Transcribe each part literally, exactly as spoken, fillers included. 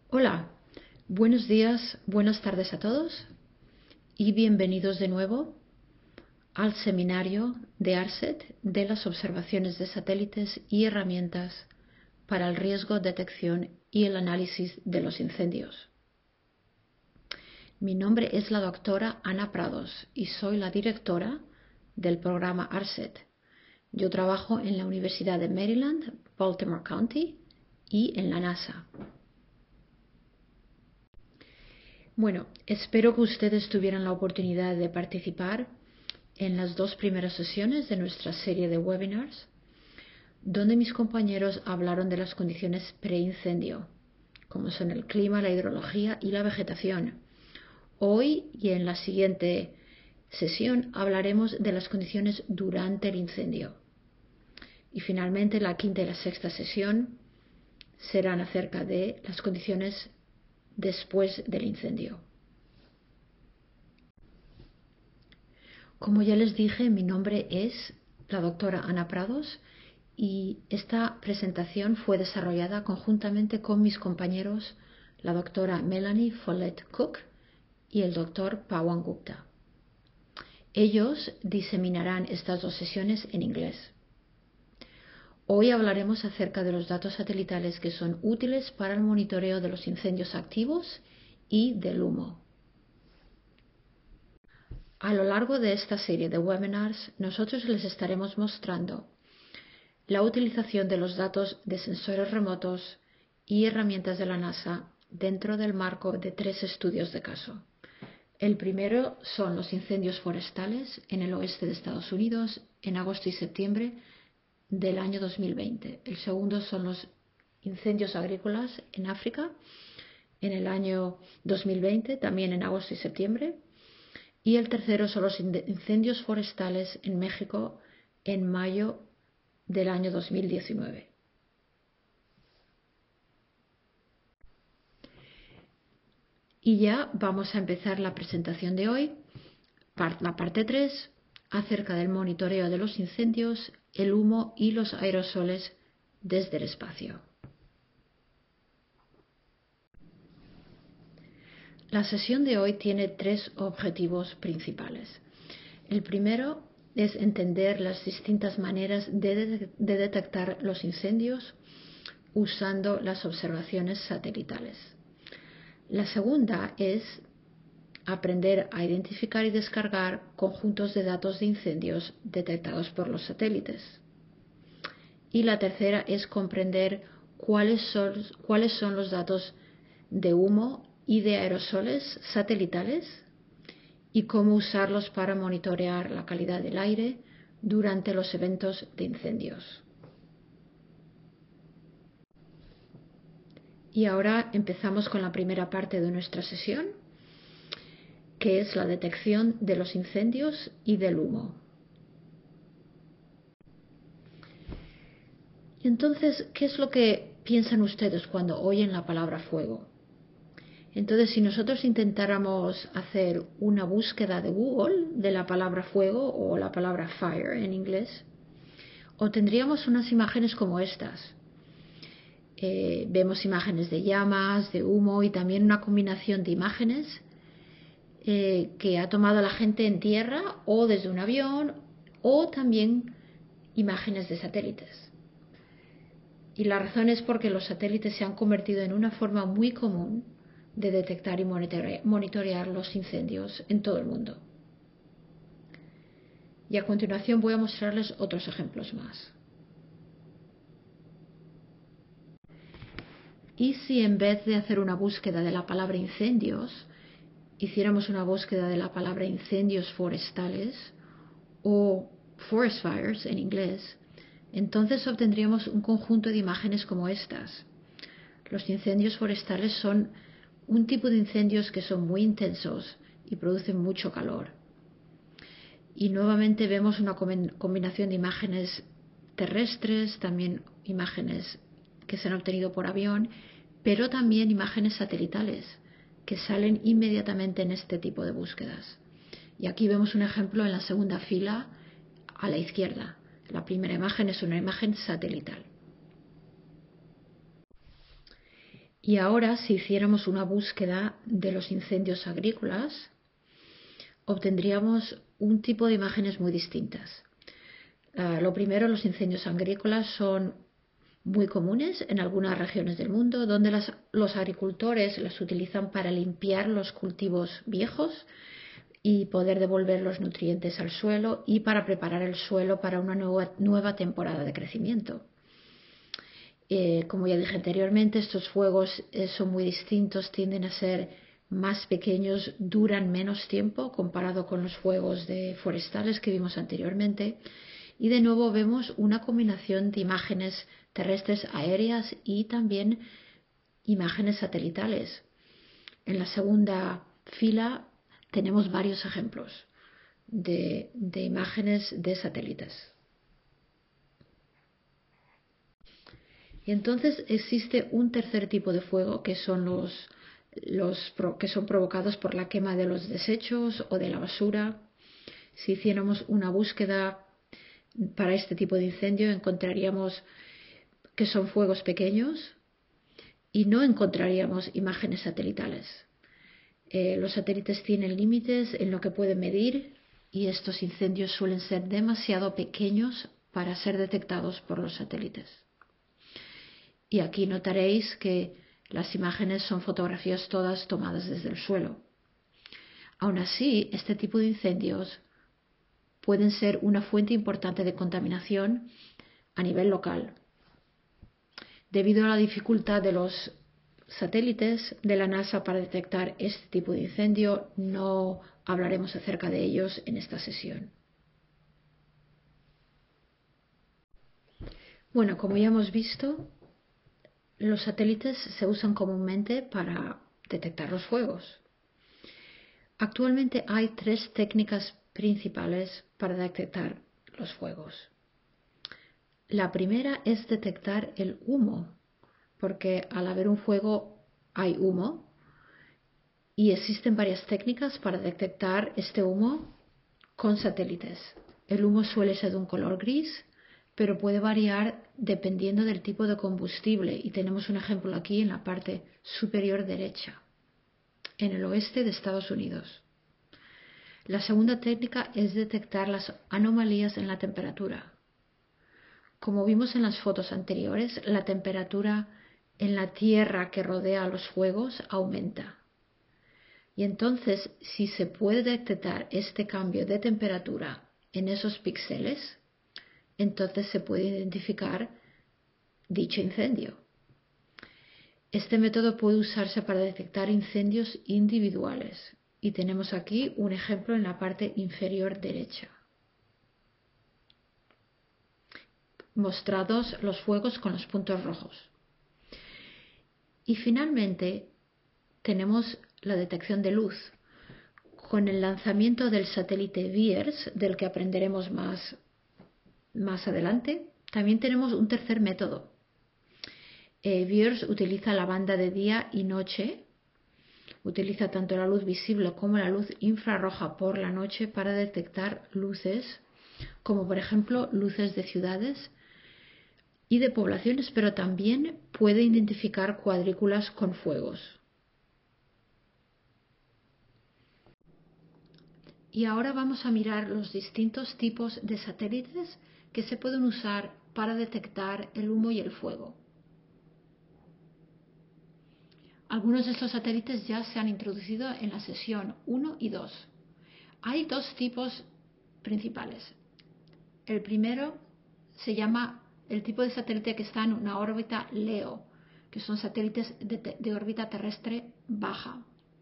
Hola, buenos días, buenas tardes a todos y bienvenidos de nuevo al seminario de ARSET de las observaciones de satélites y herramientas para el riesgo, detección y el análisis de los incendios. Mi nombre es la doctora Ana Prados y soy la directora del programa ARSET. Yo trabajo en la Universidad de Maryland, Baltimore County y en la NASA. Bueno, espero que ustedes tuvieran la oportunidad de participar en las dos primeras sesiones de nuestra serie de webinars, donde mis compañeros hablaron de las condiciones preincendio, como son el clima, la hidrología y la vegetación. Hoy y en la siguiente sesión hablaremos de las condiciones durante el incendio. Y finalmente la quinta y la sexta sesión serán acerca de las condiciones después del incendio. Como ya les dije, mi nombre es la doctora Ana Prados y esta presentación fue desarrollada conjuntamente con mis compañeros, la doctora Melanie Follett Cook y el doctor Pawan Gupta. Ellos diseminarán estas dos sesiones en inglés. Hoy hablaremos acerca de los datos satelitales que son útiles para el monitoreo de los incendios activos y del humo. A lo largo de esta serie de webinars, nosotros les estaremos mostrando la utilización de los datos de sensores remotos y herramientas de la NASA dentro del marco de tres estudios de caso. El primero son los incendios forestales en el oeste de Estados Unidos en agosto y septiembre del año dos mil veinte. El segundo son los incendios agrícolas en África en el año dos mil veinte, también en agosto y septiembre. Y el tercero son los incendios forestales en México en mayo del año dos mil diecinueve. Y ya vamos a empezar la presentación de hoy, la parte tres, acerca del monitoreo de los incendios, el humo y los aerosoles desde el espacio. La sesión de hoy tiene tres objetivos principales. El primero es entender las distintas maneras de, de, de detectar los incendios usando las observaciones satelitales. La segunda es aprender a identificar y descargar conjuntos de datos de incendios detectados por los satélites. Y la tercera es comprender cuáles son, cuáles son los datos de humo y de aerosoles satelitales y cómo usarlos para monitorear la calidad del aire durante los eventos de incendios. Y ahora empezamos con la primera parte de nuestra sesión, que es la detección de los incendios y del humo. Entonces, ¿qué es lo que piensan ustedes cuando oyen la palabra fuego? Entonces, si nosotros intentáramos hacer una búsqueda de Google de la palabra fuego o la palabra fire en inglés, obtendríamos unas imágenes como estas. Eh, vemos imágenes de llamas, de humo y también una combinación de imágenes eh, que ha tomado la gente en tierra o desde un avión o también imágenes de satélites. Y la razón es porque los satélites se han convertido en una forma muy común de detectar y monitorear los incendios en todo el mundo. Y a continuación voy a mostrarles otros ejemplos más. ¿Y si en vez de hacer una búsqueda de la palabra incendios, hiciéramos una búsqueda de la palabra incendios forestales o forest fires en inglés? Entonces obtendríamos un conjunto de imágenes como estas. Los incendios forestales son un tipo de incendios que son muy intensos y producen mucho calor. Y nuevamente vemos una combinación de imágenes terrestres, también imágenes que se han obtenido por avión, pero también imágenes satelitales que salen inmediatamente en este tipo de búsquedas. Y aquí vemos un ejemplo en la segunda fila a la izquierda. La primera imagen es una imagen satelital. Y ahora, si hiciéramos una búsqueda de los incendios agrícolas, obtendríamos un tipo de imágenes muy distintas. Uh, lo primero, los incendios agrícolas son muy comunes en algunas regiones del mundo, donde las, los agricultores los utilizan para limpiar los cultivos viejos y poder devolver los nutrientes al suelo y para preparar el suelo para una nueva, nueva temporada de crecimiento. Eh, como ya dije anteriormente, estos fuegos eh, son muy distintos, tienden a ser más pequeños, duran menos tiempo comparado con los fuegos de forestales que vimos anteriormente. Y de nuevo vemos una combinación de imágenes terrestres, aéreas y también imágenes satelitales. En la segunda fila tenemos varios ejemplos de, de imágenes de satélites. Y entonces existe un tercer tipo de fuego que son los, los que son provocados por la quema de los desechos o de la basura. Si hiciéramos una búsqueda para este tipo de incendio, encontraríamos que son fuegos pequeños y no encontraríamos imágenes satelitales. Eh, los satélites tienen límites en lo que pueden medir y estos incendios suelen ser demasiado pequeños para ser detectados por los satélites. Y aquí notaréis que las imágenes son fotografías todas tomadas desde el suelo. Aún así, este tipo de incendios pueden ser una fuente importante de contaminación a nivel local. Debido a la dificultad de los satélites de la NASA para detectar este tipo de incendio, no hablaremos acerca de ellos en esta sesión. Bueno, como ya hemos visto, los satélites se usan comúnmente para detectar los fuegos. Actualmente hay tres técnicas principales para detectar los fuegos. La primera es detectar el humo, porque al haber un fuego hay humo y existen varias técnicas para detectar este humo con satélites. El humo suele ser de un color gris, pero puede variar dependiendo del tipo de combustible y tenemos un ejemplo aquí en la parte superior derecha, en el oeste de Estados Unidos. La segunda técnica es detectar las anomalías en la temperatura. Como vimos en las fotos anteriores, la temperatura en la tierra que rodea a los fuegos aumenta. Y entonces, si se puede detectar este cambio de temperatura en esos píxeles, entonces se puede identificar dicho incendio. Este método puede usarse para detectar incendios individuales y tenemos aquí un ejemplo en la parte inferior derecha. Mostrados los fuegos con los puntos rojos. Y finalmente tenemos la detección de luz. Con el lanzamiento del satélite VIRS, del que aprenderemos más más adelante, también tenemos un tercer método. Eh, VIRS utiliza la banda de día y noche, utiliza tanto la luz visible como la luz infrarroja por la noche para detectar luces, como por ejemplo luces de ciudades y de poblaciones, pero también puede identificar cuadrículas con fuegos. Y ahora vamos a mirar los distintos tipos de satélites que se pueden usar para detectar el humo y el fuego. Algunos de estos satélites ya se han introducido en la sesión uno y dos. Hay dos tipos principales. El primero se llama el tipo de satélite que está en una órbita LEO, que son satélites de, de órbita terrestre baja.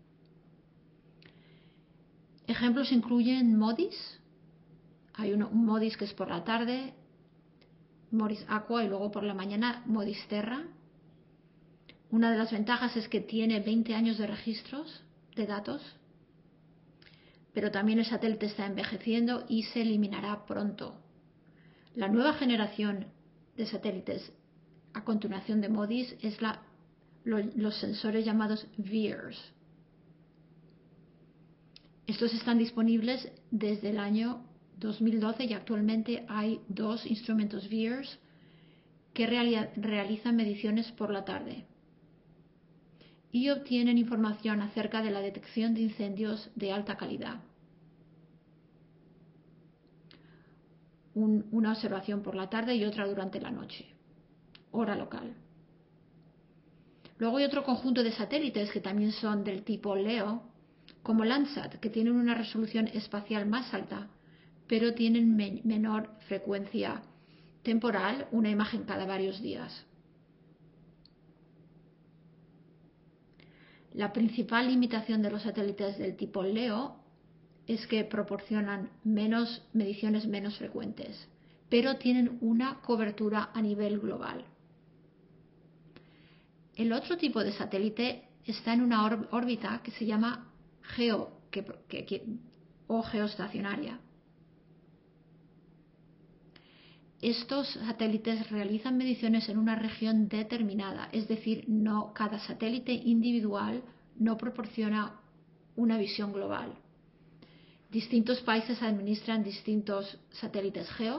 Ejemplos incluyen MODIS. Hay uno, un MODIS que es por la tarde, MODIS Aqua, y luego por la mañana MODIS Terra. Una de las ventajas es que tiene veinte años de registros de datos, pero también el satélite está envejeciendo y se eliminará pronto. La nueva generación de satélites a continuación de MODIS es la, lo, los sensores llamados VIRS. Estos están disponibles desde el año dos mil doce y actualmente hay dos instrumentos VIRS que reali- realizan mediciones por la tarde. y obtienen información acerca de la detección de incendios de alta calidad. Un, una observación por la tarde y otra durante la noche, hora local. Luego hay otro conjunto de satélites que también son del tipo LEO, como Landsat, que tienen una resolución espacial más alta, pero tienen me- menor frecuencia temporal, una imagen cada varios días. La principal limitación de los satélites del tipo LEO es que proporcionan menos mediciones menos frecuentes, pero tienen una cobertura a nivel global. El otro tipo de satélite está en una órbita que se llama geo que, que, que, o geoestacionaria. Estos satélites realizan mediciones en una región determinada, es decir, no cada satélite individual no proporciona una visión global. Distintos países administran distintos satélites geo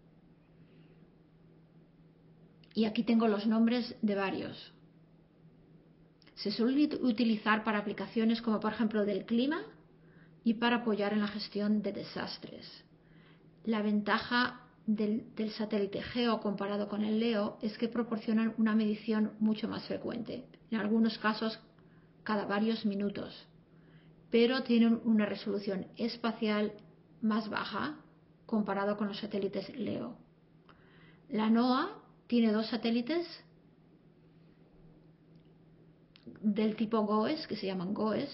y aquí tengo los nombres de varios. Se suelen utilizar para aplicaciones como por ejemplo del clima y para apoyar en la gestión de desastres. La ventaja del, del satélite GEO comparado con el LEO es que proporcionan una medición mucho más frecuente, en algunos casos cada varios minutos, pero tienen una resolución espacial más baja comparado con los satélites LEO. La NOAA tiene dos satélites del tipo GOES, que se llaman GOES,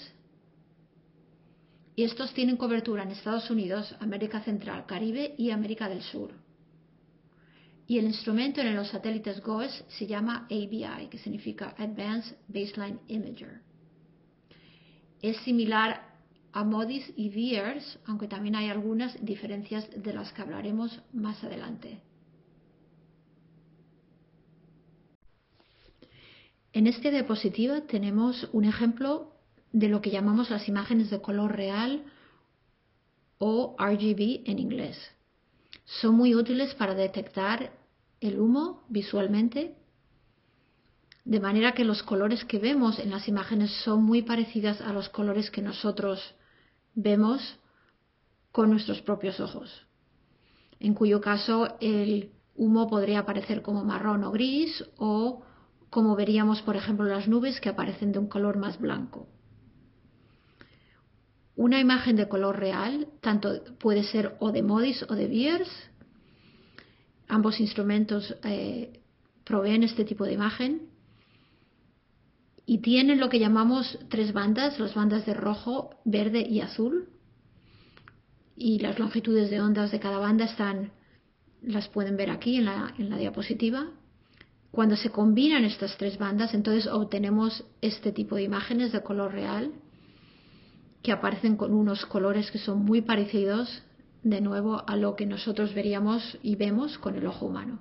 y estos tienen cobertura en Estados Unidos, América Central, Caribe y América del Sur. Y el instrumento en los satélites GOES se llama A B I, que significa Advanced Baseline Imager. Es similar a MODIS y VIIRS, aunque también hay algunas diferencias de las que hablaremos más adelante. En esta diapositiva tenemos un ejemplo de lo que llamamos las imágenes de color real o R G B en inglés. Son muy útiles para detectar el humo visualmente, de manera que los colores que vemos en las imágenes son muy parecidas a los colores que nosotros vemos con nuestros propios ojos, en cuyo caso el humo podría aparecer como marrón o gris o como veríamos por ejemplo las nubes que aparecen de un color más blanco. Una imagen de color real tanto puede ser o de MODIS o de VIIRS. Ambos instrumentos eh, proveen este tipo de imagen y tienen lo que llamamos tres bandas, las bandas de rojo, verde y azul. Y las longitudes de ondas de cada banda están, las pueden ver aquí en la, en la diapositiva. Cuando se combinan estas tres bandas, entonces obtenemos este tipo de imágenes de color real que aparecen con unos colores que son muy parecidos, de nuevo, a lo que nosotros veríamos y vemos con el ojo humano.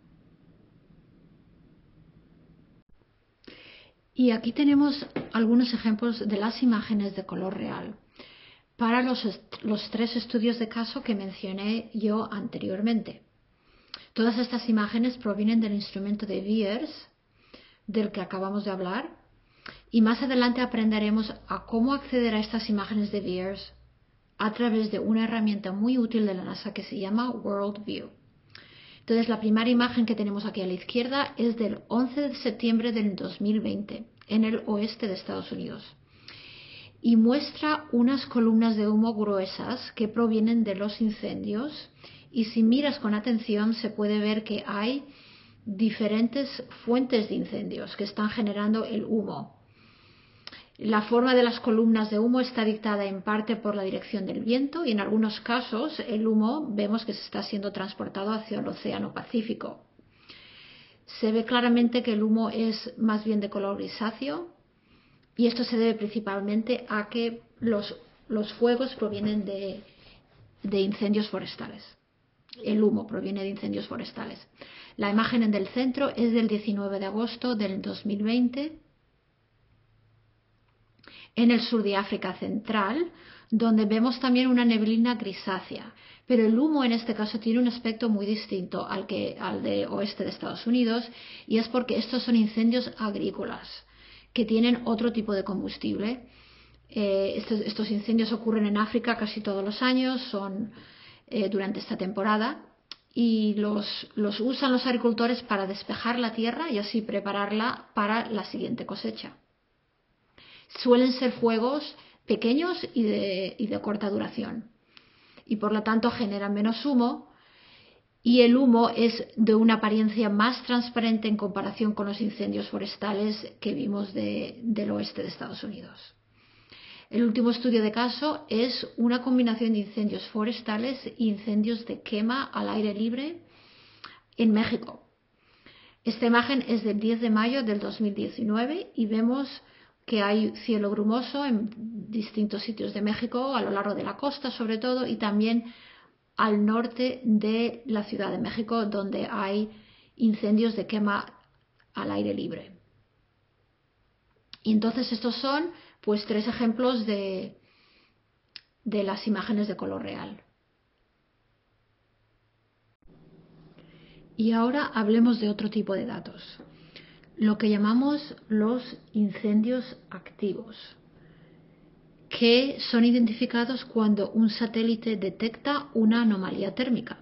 Y aquí tenemos algunos ejemplos de las imágenes de color real para los, los tres estudios de caso que mencioné yo anteriormente. Todas estas imágenes provienen del instrumento de VIIRS, del que acabamos de hablar, y más adelante aprenderemos a cómo acceder a estas imágenes de VIIRS a través de una herramienta muy útil de la NASA que se llama WorldView. Entonces, la primera imagen que tenemos aquí a la izquierda es del once de septiembre del dos mil veinte, en el oeste de Estados Unidos, y muestra unas columnas de humo gruesas que provienen de los incendios, y si miras con atención se puede ver que hay diferentes fuentes de incendios que están generando el humo. La forma de las columnas de humo está dictada en parte por la dirección del viento y en algunos casos el humo vemos que se está siendo transportado hacia el Océano Pacífico. Se ve claramente que el humo es más bien de color grisáceo y esto se debe principalmente a que los, los fuegos provienen de, de incendios forestales. El humo proviene de incendios forestales. La imagen del centro es del diecinueve de agosto del dos mil veinte. En el sur de África Central, donde vemos también una neblina grisácea, pero el humo en este caso tiene un aspecto muy distinto al, que, al de oeste de Estados Unidos, y es porque estos son incendios agrícolas que tienen otro tipo de combustible. Eh, estos, estos incendios ocurren en África casi todos los años, son eh, durante esta temporada, y los, los usan los agricultores para despejar la tierra y así prepararla para la siguiente cosecha. Suelen ser fuegos pequeños y de, y de corta duración, y por lo tanto generan menos humo, y el humo es de una apariencia más transparente en comparación con los incendios forestales que vimos de, del oeste de Estados Unidos. El último estudio de caso es una combinación de incendios forestales e incendios de quema al aire libre en México. Esta imagen es del diez de mayo del dos mil diecinueve y vemos que hay cielo brumoso en distintos sitios de México, a lo largo de la costa sobre todo, y también al norte de la Ciudad de México, donde hay incendios de quema al aire libre. Y entonces estos son pues tres ejemplos de, de las imágenes de color real. Y ahora hablemos de otro tipo de datos, lo que llamamos los incendios activos, que son identificados cuando un satélite detecta una anomalía térmica.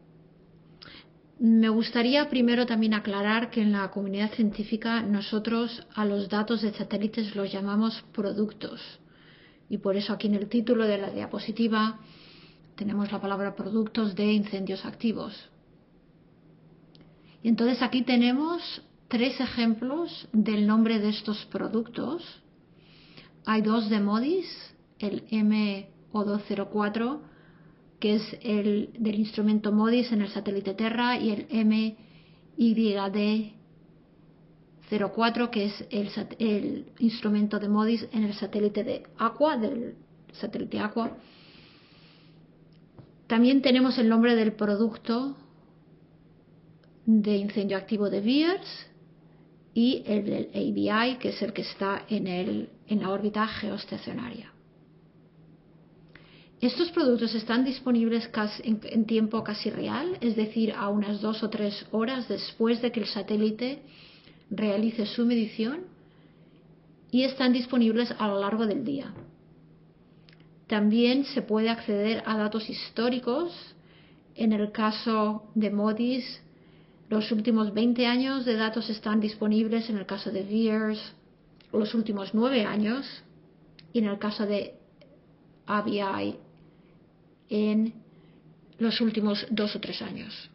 Me gustaría primero también aclarar que en la comunidad científica nosotros a los datos de satélites los llamamos productos, y por eso aquí en el título de la diapositiva tenemos la palabra productos de incendios activos. Y entonces aquí tenemos tres ejemplos del nombre de estos productos. Hay dos de MODIS, el M O dos cero cuatro, que es el del instrumento MODIS en el satélite Terra, y el M Y D cero cuatro, que es el, el instrumento de MODIS en el satélite de Aqua, del satélite Aqua. También tenemos el nombre del producto de incendio activo de VIIRS y el del A B I, que es el que está en, el, en la órbita geoestacionaria. Estos productos están disponibles casi en, en tiempo casi real, es decir, a unas dos o tres horas después de que el satélite realice su medición, y están disponibles a lo largo del día. También se puede acceder a datos históricos. En el caso de MODIS, los últimos veinte años de datos están disponibles. En el caso de VIIRS, los últimos nueve años, y en el caso de A B I, en los últimos dos o tres años.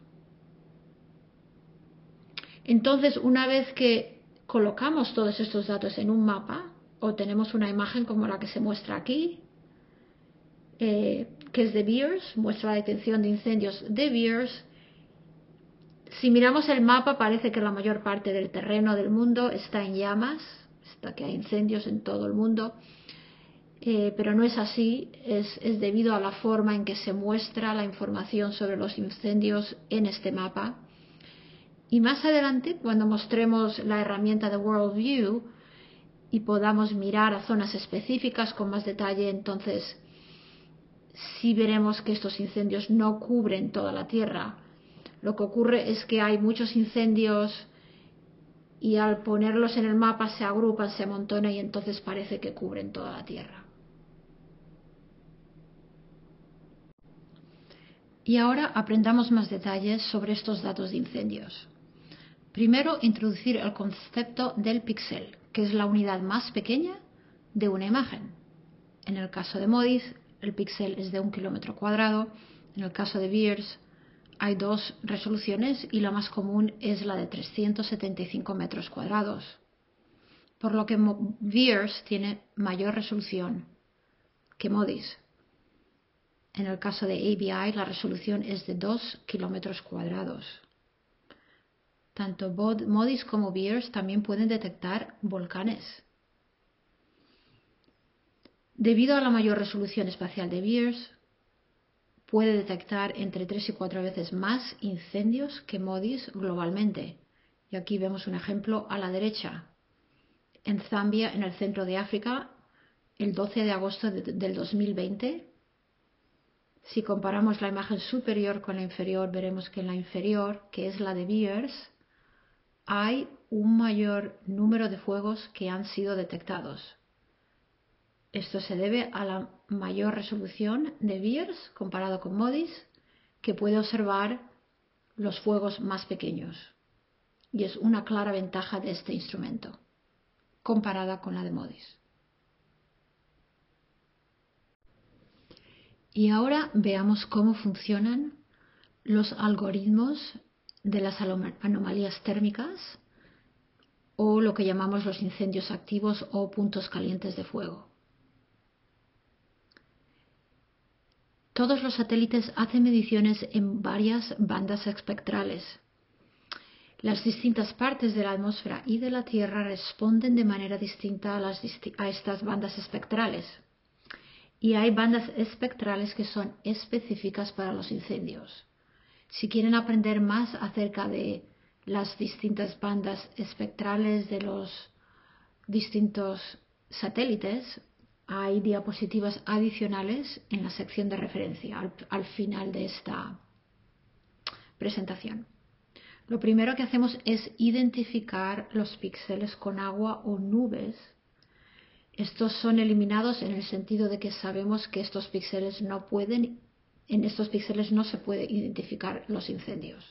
Entonces, una vez que colocamos todos estos datos en un mapa, obtenemos una imagen como la que se muestra aquí, eh, que es de VIIRS, muestra la detección de incendios de VIIRS. Si miramos el mapa, parece que la mayor parte del terreno del mundo está en llamas, está que hay incendios en todo el mundo. Eh, pero no es así, es, es debido a la forma en que se muestra la información sobre los incendios en este mapa. Y más adelante, cuando mostremos la herramienta de World View y podamos mirar a zonas específicas con más detalle, entonces sí veremos que estos incendios no cubren toda la Tierra. Lo que ocurre es que hay muchos incendios y al ponerlos en el mapa se agrupan, se amontonan y entonces parece que cubren toda la Tierra. Y ahora aprendamos más detalles sobre estos datos de incendios. Primero, introducir el concepto del píxel, que es la unidad más pequeña de una imagen. En el caso de MODIS, el píxel es de un kilómetro cuadrado. En el caso de VIIRS, hay dos resoluciones y la más común es la de trescientos setenta y cinco metros cuadrados, por lo que VIIRS tiene mayor resolución que MODIS. En el caso de A B I, la resolución es de dos kilómetros cuadrados. Tanto MODIS como VIIRS también pueden detectar volcanes. Debido a la mayor resolución espacial de VIIRS, puede detectar entre tres y cuatro veces más incendios que MODIS globalmente. Y aquí vemos un ejemplo a la derecha. En Zambia, en el centro de África, el doce de agosto de, del dos mil veinte, si comparamos la imagen superior con la inferior, veremos que en la inferior, que es la de VIIRS, hay un mayor número de fuegos que han sido detectados. Esto se debe a la mayor resolución de Beers comparado con MODIS, que puede observar los fuegos más pequeños. Y es una clara ventaja de este instrumento, comparada con la de MODIS. Y ahora veamos cómo funcionan los algoritmos de las anomalías térmicas, o lo que llamamos los incendios activos o puntos calientes de fuego. Todos los satélites hacen mediciones en varias bandas espectrales. Las distintas partes de la atmósfera y de la Tierra responden de manera distinta a, las, a estas bandas espectrales. Y hay bandas espectrales que son específicas para los incendios. Si quieren aprender más acerca de las distintas bandas espectrales de los distintos satélites, hay diapositivas adicionales en la sección de referencia al, al final de esta presentación. Lo primero que hacemos es identificar los píxeles con agua o nubes. Estos son eliminados en el sentido de que sabemos que estos píxeles no pueden, en estos píxeles no se puede identificar los incendios.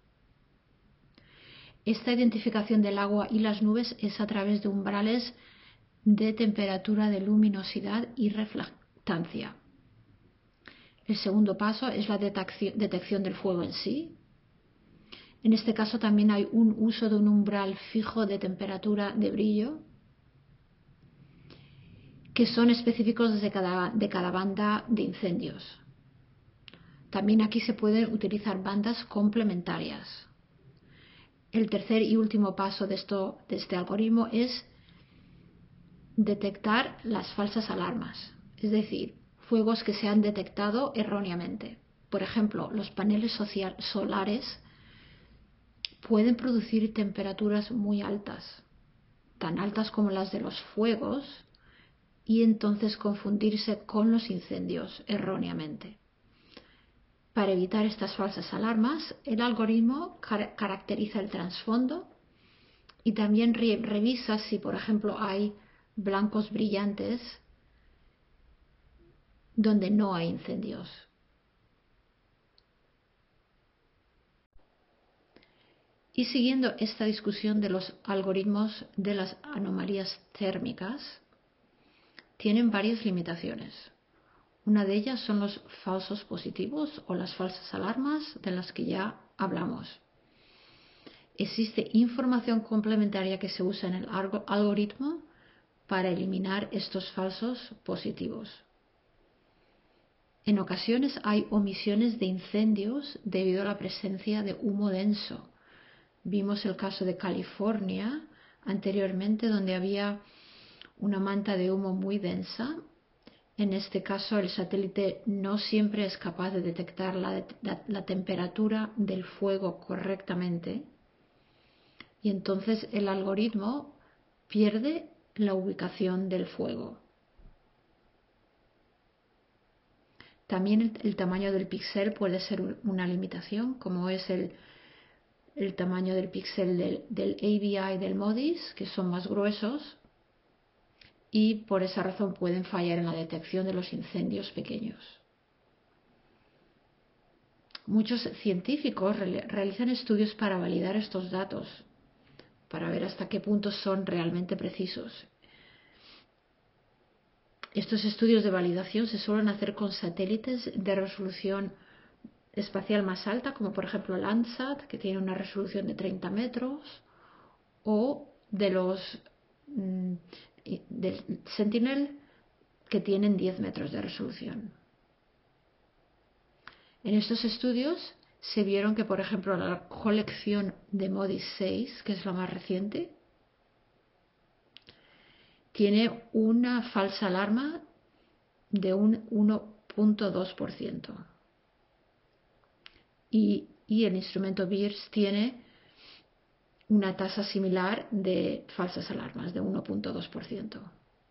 Esta identificación del agua y las nubes es a través de umbrales de temperatura, de luminosidad y reflectancia. El segundo paso es la detección del fuego en sí. En este caso también hay un uso de un umbral fijo de temperatura de brillo, que son específicos de cada, de cada banda de incendios. También aquí se pueden utilizar bandas complementarias. El tercer y último paso de, esto, de este algoritmo es detectar las falsas alarmas, es decir, fuegos que se han detectado erróneamente. Por ejemplo, los paneles social, solares pueden producir temperaturas muy altas, tan altas como las de los fuegos, y entonces confundirse con los incendios erróneamente. Para evitar estas falsas alarmas, el algoritmo car- caracteriza el trasfondo y también re- revisa si, por ejemplo, hay blancos brillantes donde no hay incendios. Y siguiendo esta discusión de los algoritmos de las anomalías térmicas, tienen varias limitaciones. Una de ellas son los falsos positivos o las falsas alarmas de las que ya hablamos. Existe información complementaria que se usa en el algoritmo para eliminar estos falsos positivos. En ocasiones hay omisiones de incendios debido a la presencia de humo denso. Vimos el caso de California anteriormente, donde había una manta de humo muy densa. En este caso, el satélite no siempre es capaz de detectar la, la, la temperatura del fuego correctamente, y entonces el algoritmo pierde la ubicación del fuego. También el, el tamaño del píxel puede ser una limitación, como es el, el tamaño del píxel del, del A B I del MODIS, que son más gruesos, y por esa razón pueden fallar en la detección de los incendios pequeños. Muchos científicos re- realizan estudios para validar estos datos, para ver hasta qué punto son realmente precisos. Estos estudios de validación se suelen hacer con satélites de resolución espacial más alta, como por ejemplo Landsat, que tiene una resolución de treinta metros, o de los mm, del Sentinel, que tienen diez metros de resolución. En estos estudios se vieron que, por ejemplo, la colección de MODIS seis, que es la más reciente, tiene una falsa alarma de un uno punto dos por ciento. Y, y el instrumento Beers tiene una tasa similar de falsas alarmas, de uno punto dos por ciento.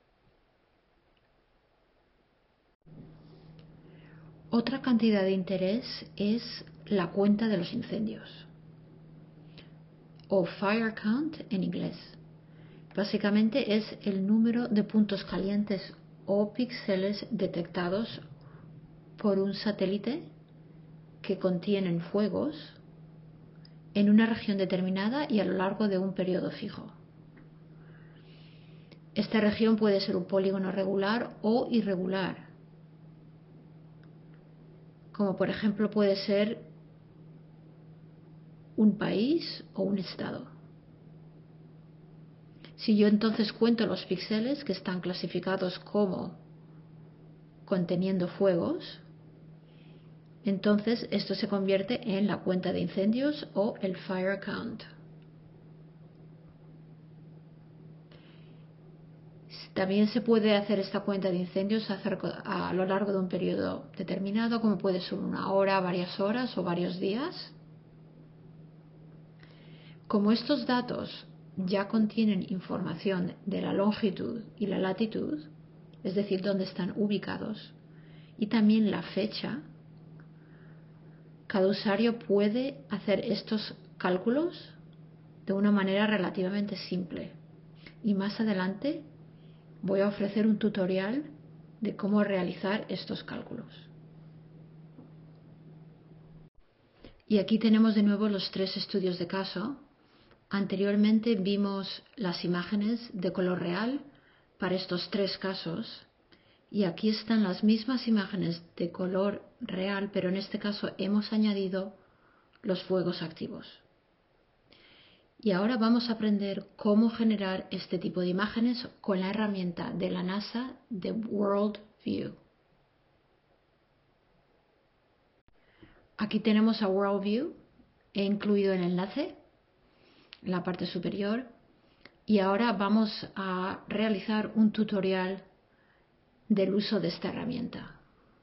Otra cantidad de interés es la cuenta de los incendios. o fire count en inglés. Básicamente es el número de puntos calientes o píxeles detectados por un satélite que contienen fuegos en una región determinada y a lo largo de un periodo fijo. Esta región puede ser un polígono regular o irregular, como por ejemplo puede ser un país o un estado. Si yo entonces cuento los píxeles que están clasificados como conteniendo fuegos, entonces esto se convierte en la cuenta de incendios o el fire count. También se puede hacer esta cuenta de incendios a lo largo de un periodo determinado, como puede ser una hora, varias horas o varios días. Como estos datos ya contienen información de la longitud y la latitud, es decir, dónde están ubicados, y también la fecha, cada usuario puede hacer estos cálculos de una manera relativamente simple. Y más adelante voy a ofrecer un tutorial de cómo realizar estos cálculos. Y aquí tenemos de nuevo los tres estudios de caso. Anteriormente vimos las imágenes de color real para estos tres casos y aquí están las mismas imágenes de color real, pero en este caso hemos añadido los fuegos activos. Y ahora vamos a aprender cómo generar este tipo de imágenes con la herramienta de la NASA de World View. Aquí tenemos a World View, he incluido el enlace en la parte superior y ahora vamos a realizar un tutorial del uso de esta herramienta.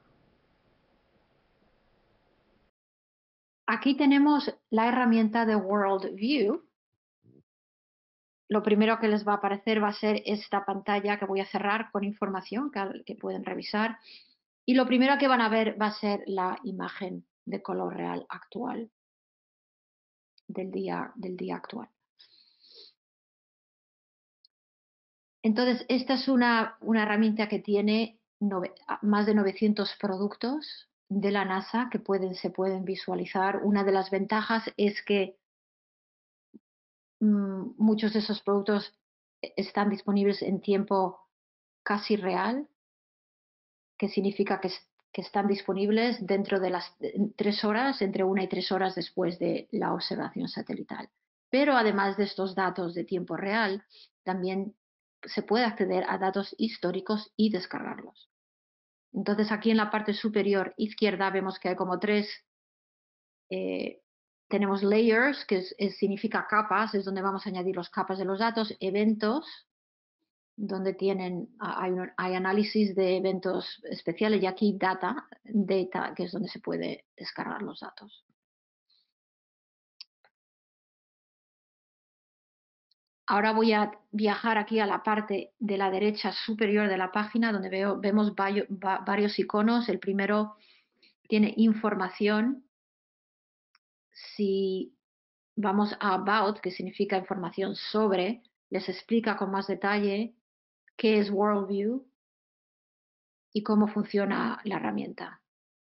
Aquí tenemos la herramienta de World View. Lo primero que les va a aparecer va a ser esta pantalla que voy a cerrar con información que, que pueden revisar. Y lo primero que van a ver va a ser la imagen de color real actual del día, del día actual. Entonces, esta es una, una herramienta que tiene nove, más de novecientos productos de la NASA que pueden, se pueden visualizar. Una de las ventajas es que mmm, muchos de esos productos están disponibles en tiempo casi real, que significa que, que están disponibles dentro de las tres horas, entre una y tres horas después de la observación satelital. Pero además de estos datos de tiempo real, también se puede acceder a datos históricos y descargarlos. Entonces aquí en la parte superior izquierda vemos que hay como tres, eh, tenemos layers, que es, es, significa capas, es donde vamos a añadir las capas de los datos, eventos, donde tienen, hay, hay análisis de eventos especiales, y aquí data, data, que es donde se puede descargar los datos. Ahora voy a viajar aquí a la parte de la derecha superior de la página, donde veo, vemos varios, varios iconos. El primero tiene información. Si vamos a About, que significa información sobre, les explica con más detalle qué es Worldview y cómo funciona la herramienta.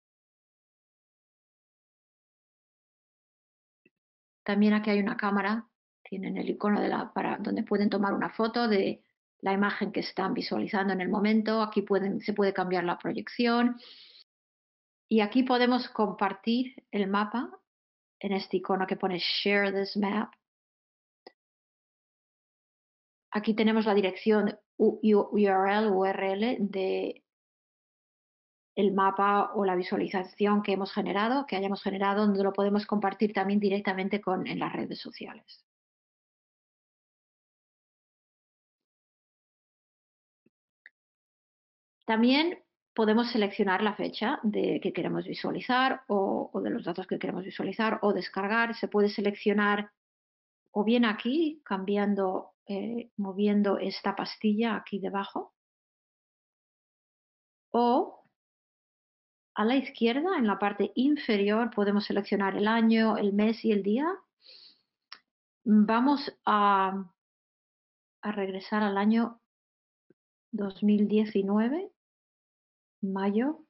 También aquí hay una cámara, tienen el icono de la, para, donde pueden tomar una foto de la imagen que están visualizando en el momento. Aquí pueden, se puede cambiar la proyección. Y aquí podemos compartir el mapa en este icono que pone Share this map. Aquí tenemos la dirección U R L, U R L de el mapa o la visualización que hemos generado, que hayamos generado, donde lo podemos compartir también directamente con, en las redes sociales. También podemos seleccionar la fecha de que queremos visualizar o, o de los datos que queremos visualizar o descargar. Se puede seleccionar o bien aquí, cambiando, eh, moviendo esta pastilla aquí debajo, o a la izquierda, en la parte inferior, podemos seleccionar el año, el mes y el día. Vamos a, a regresar al año dos mil diecinueve, mayo,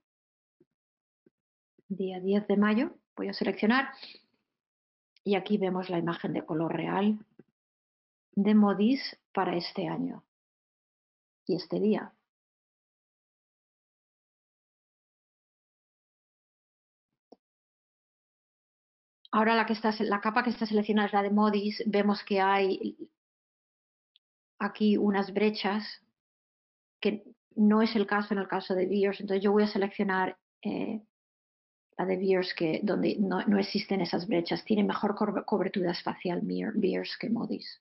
día diez de mayo. Voy a seleccionar y aquí vemos la imagen de color real de Modis para este año y este día. Ahora la, que está, la capa que está seleccionada es la de Modis. Vemos que hay aquí unas brechas, que no es el caso en el caso de Beers. Entonces yo voy a seleccionar eh, la de Beers, que, donde no, no existen esas brechas. Tiene mejor co cobertura espacial Beers que Modis.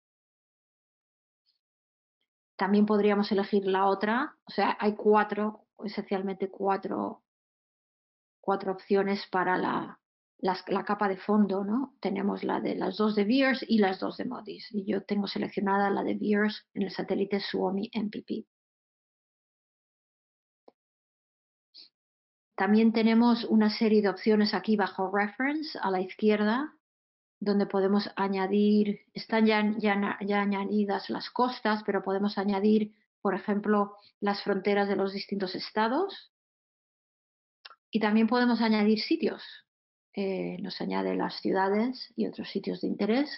También podríamos elegir la otra. O sea, hay cuatro, esencialmente cuatro, cuatro opciones para la, las, la capa de fondo, ¿no? Tenemos la de las dos de Beers y las dos de Modis. Y yo tengo seleccionada la de Beers en el satélite Suomi M P P. También tenemos una serie de opciones aquí bajo Reference a la izquierda, donde podemos añadir, están ya, ya, ya añadidas las costas, pero podemos añadir, por ejemplo, las fronteras de los distintos estados. Y también podemos añadir sitios. Eh, nos añade las ciudades y otros sitios de interés.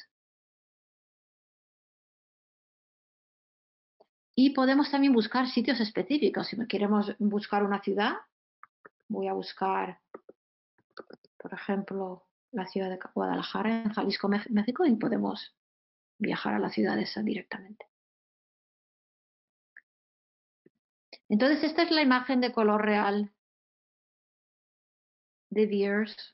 Y podemos también buscar sitios específicos. Si queremos buscar una ciudad, voy a buscar, por ejemplo, la ciudad de Guadalajara, en Jalisco, México, y podemos viajar a la ciudad esa directamente. Entonces, esta es la imagen de color real de Beers.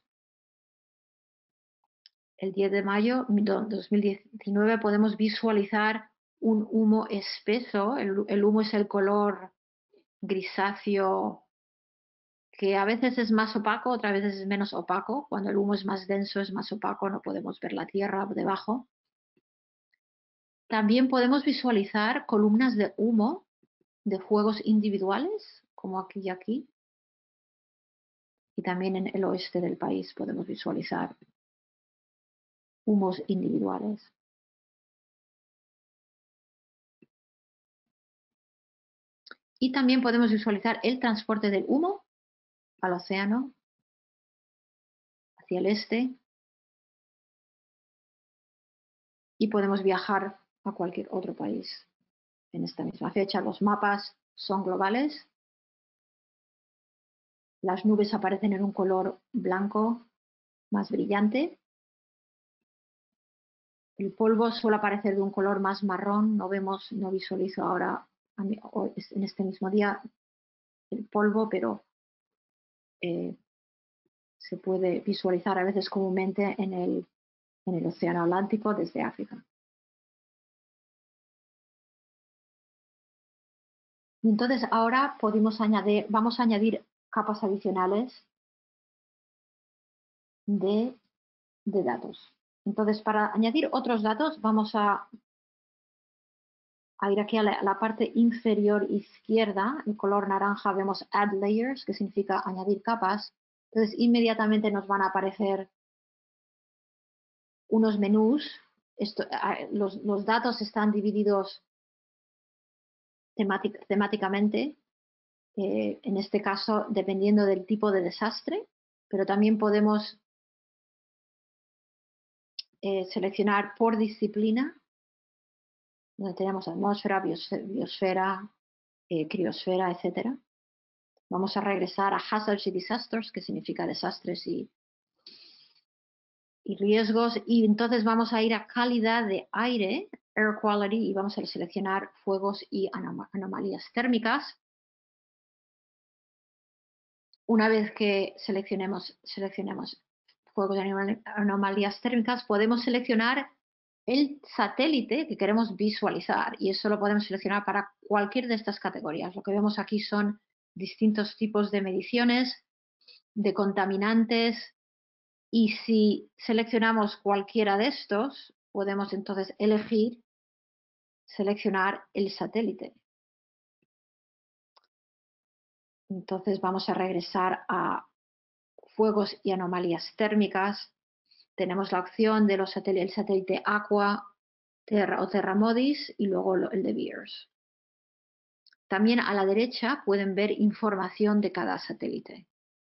El diez de mayo de dos mil diecinueve podemos visualizar un humo espeso. El, el humo es el color grisáceo, que a veces es más opaco, otras veces es menos opaco. Cuando el humo es más denso, es más opaco, no podemos ver la tierra debajo. También podemos visualizar columnas de humo de fuegos individuales, como aquí y aquí. Y también en el oeste del país podemos visualizar humos individuales. Y también podemos visualizar el transporte del humo al océano, hacia el este, y podemos viajar a cualquier otro país en esta misma fecha. Los mapas son globales. Las nubes aparecen en un color blanco más brillante. El polvo suele aparecer de un color más marrón. No vemos, no visualizo ahora en este mismo día el polvo, pero eh, se puede visualizar a veces comúnmente en el, en el Océano Atlántico desde África. Y entonces ahora podemos añadir, vamos a añadir capas adicionales de, de datos. Entonces, para añadir otros datos, vamos a, a ir aquí a la, a la parte inferior izquierda, en color naranja, vemos Add Layers, que significa añadir capas. Entonces, inmediatamente nos van a aparecer unos menús. Esto, los, los datos están divididos temátic, temáticamente, eh, en este caso, dependiendo del tipo de desastre, pero también podemos eh, seleccionar por disciplina, donde tenemos atmósfera, biosfera, eh, criosfera, etcétera. Vamos a regresar a Hazards y Disasters, que significa desastres y, y riesgos, y entonces vamos a ir a calidad de aire, Air Quality, y vamos a seleccionar fuegos y anom anomalías térmicas. Una vez que seleccionemos, seleccionemos fuegos y anomalías térmicas, podemos seleccionar el satélite que queremos visualizar, y eso lo podemos seleccionar para cualquier de estas categorías. Lo que vemos aquí son distintos tipos de mediciones, de contaminantes, y si seleccionamos cualquiera de estos, podemos entonces elegir seleccionar el satélite. Entonces vamos a regresar a fuegos y anomalías térmicas. tenemos la opción de los satélites, el satélite Aqua, Terra o Terra Modis y luego el de VIIRS. También a la derecha pueden ver información de cada satélite.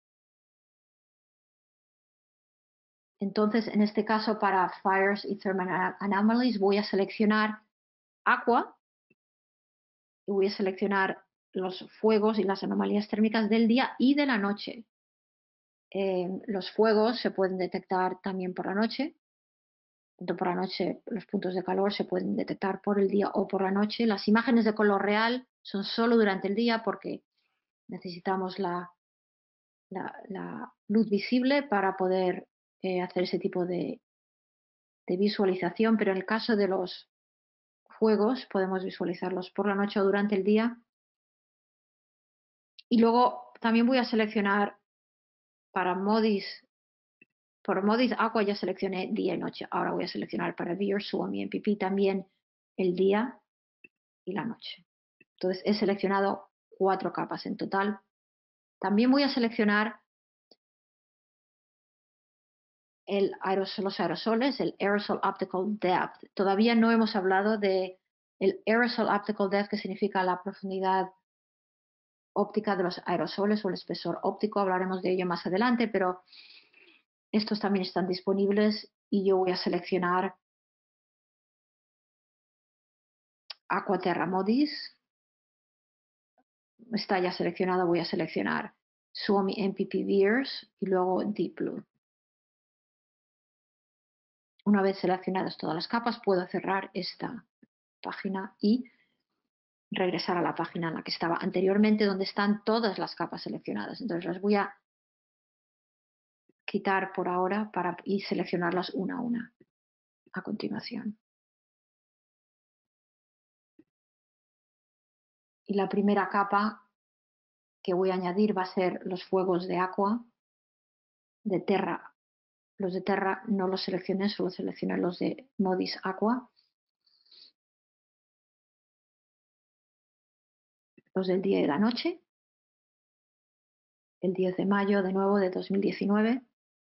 Entonces, en este caso, para Fires y Thermal Anomalies, voy a seleccionar Aqua y voy a seleccionar los fuegos y las anomalías térmicas del día y de la noche. Eh, los fuegos se pueden detectar también por la noche. Tanto por la noche, los puntos de calor se pueden detectar por el día o por la noche. Las imágenes de color real son solo durante el día porque necesitamos la, la, la luz visible para poder eh, hacer ese tipo de, de visualización, pero en el caso de los fuegos podemos visualizarlos por la noche o durante el día. Y luego también voy a seleccionar para Modis, por Modis Aqua ya seleccioné día y noche. Ahora voy a seleccionar para VIIRS, Suomi, M P P también el día y la noche. Entonces he seleccionado cuatro capas en total. También voy a seleccionar el aerosol, los aerosoles, el Aerosol Optical Depth. Todavía no hemos hablado de el Aerosol Optical Depth, que significa la profundidad óptica de los aerosoles o el espesor óptico. Hablaremos de ello más adelante, pero estos también están disponibles y yo voy a seleccionar Aqua Terra Modis. Está ya seleccionado, voy a seleccionar Suomi M P P VIIRS y luego Deep Blue. Una vez seleccionadas todas las capas, puedo cerrar esta página y regresar a la página en la que estaba anteriormente, donde están todas las capas seleccionadas. Entonces las voy a quitar por ahora para, y seleccionarlas una a una a continuación. Y la primera capa que voy a añadir va a ser los fuegos de Aqua, de Terra. Los de Terra no los seleccioné, solo seleccioné los de Modis Aqua. Los del día y de la noche. El diez de mayo, de nuevo, de dos mil diecinueve.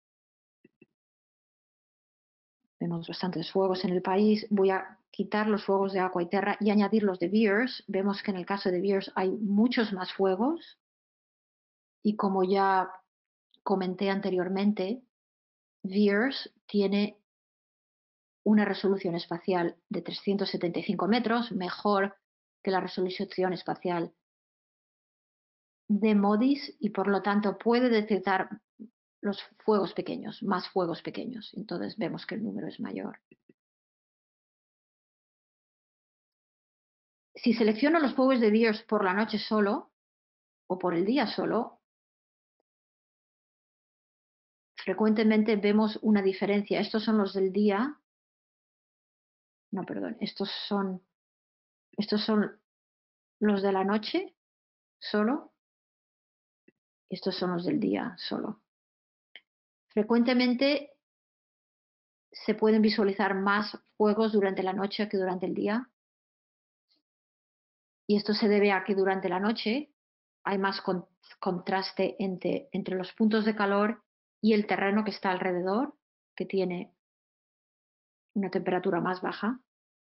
Vemos bastantes fuegos en el país. Voy a quitar los fuegos de Aqua y Terra y añadir los de VIIRS. Vemos que en el caso de VIIRS hay muchos más fuegos. Y como ya comenté anteriormente, VIIRS tiene una resolución espacial de trescientos setenta y cinco metros, mejor que la resolución espacial de Modis, y por lo tanto puede detectar los fuegos pequeños, más fuegos pequeños. Entonces vemos que el número es mayor. Si selecciono los fuegos de VIIRS por la noche solo o por el día solo, frecuentemente vemos una diferencia. Estos son los del día. No, perdón. Estos son, estos son los de la noche solo. Estos son los del día solo. Frecuentemente se pueden visualizar más fuegos durante la noche que durante el día. Y esto se debe a que durante la noche hay más con, contraste entre, entre los puntos de calor y el terreno que está alrededor, que tiene una temperatura más baja.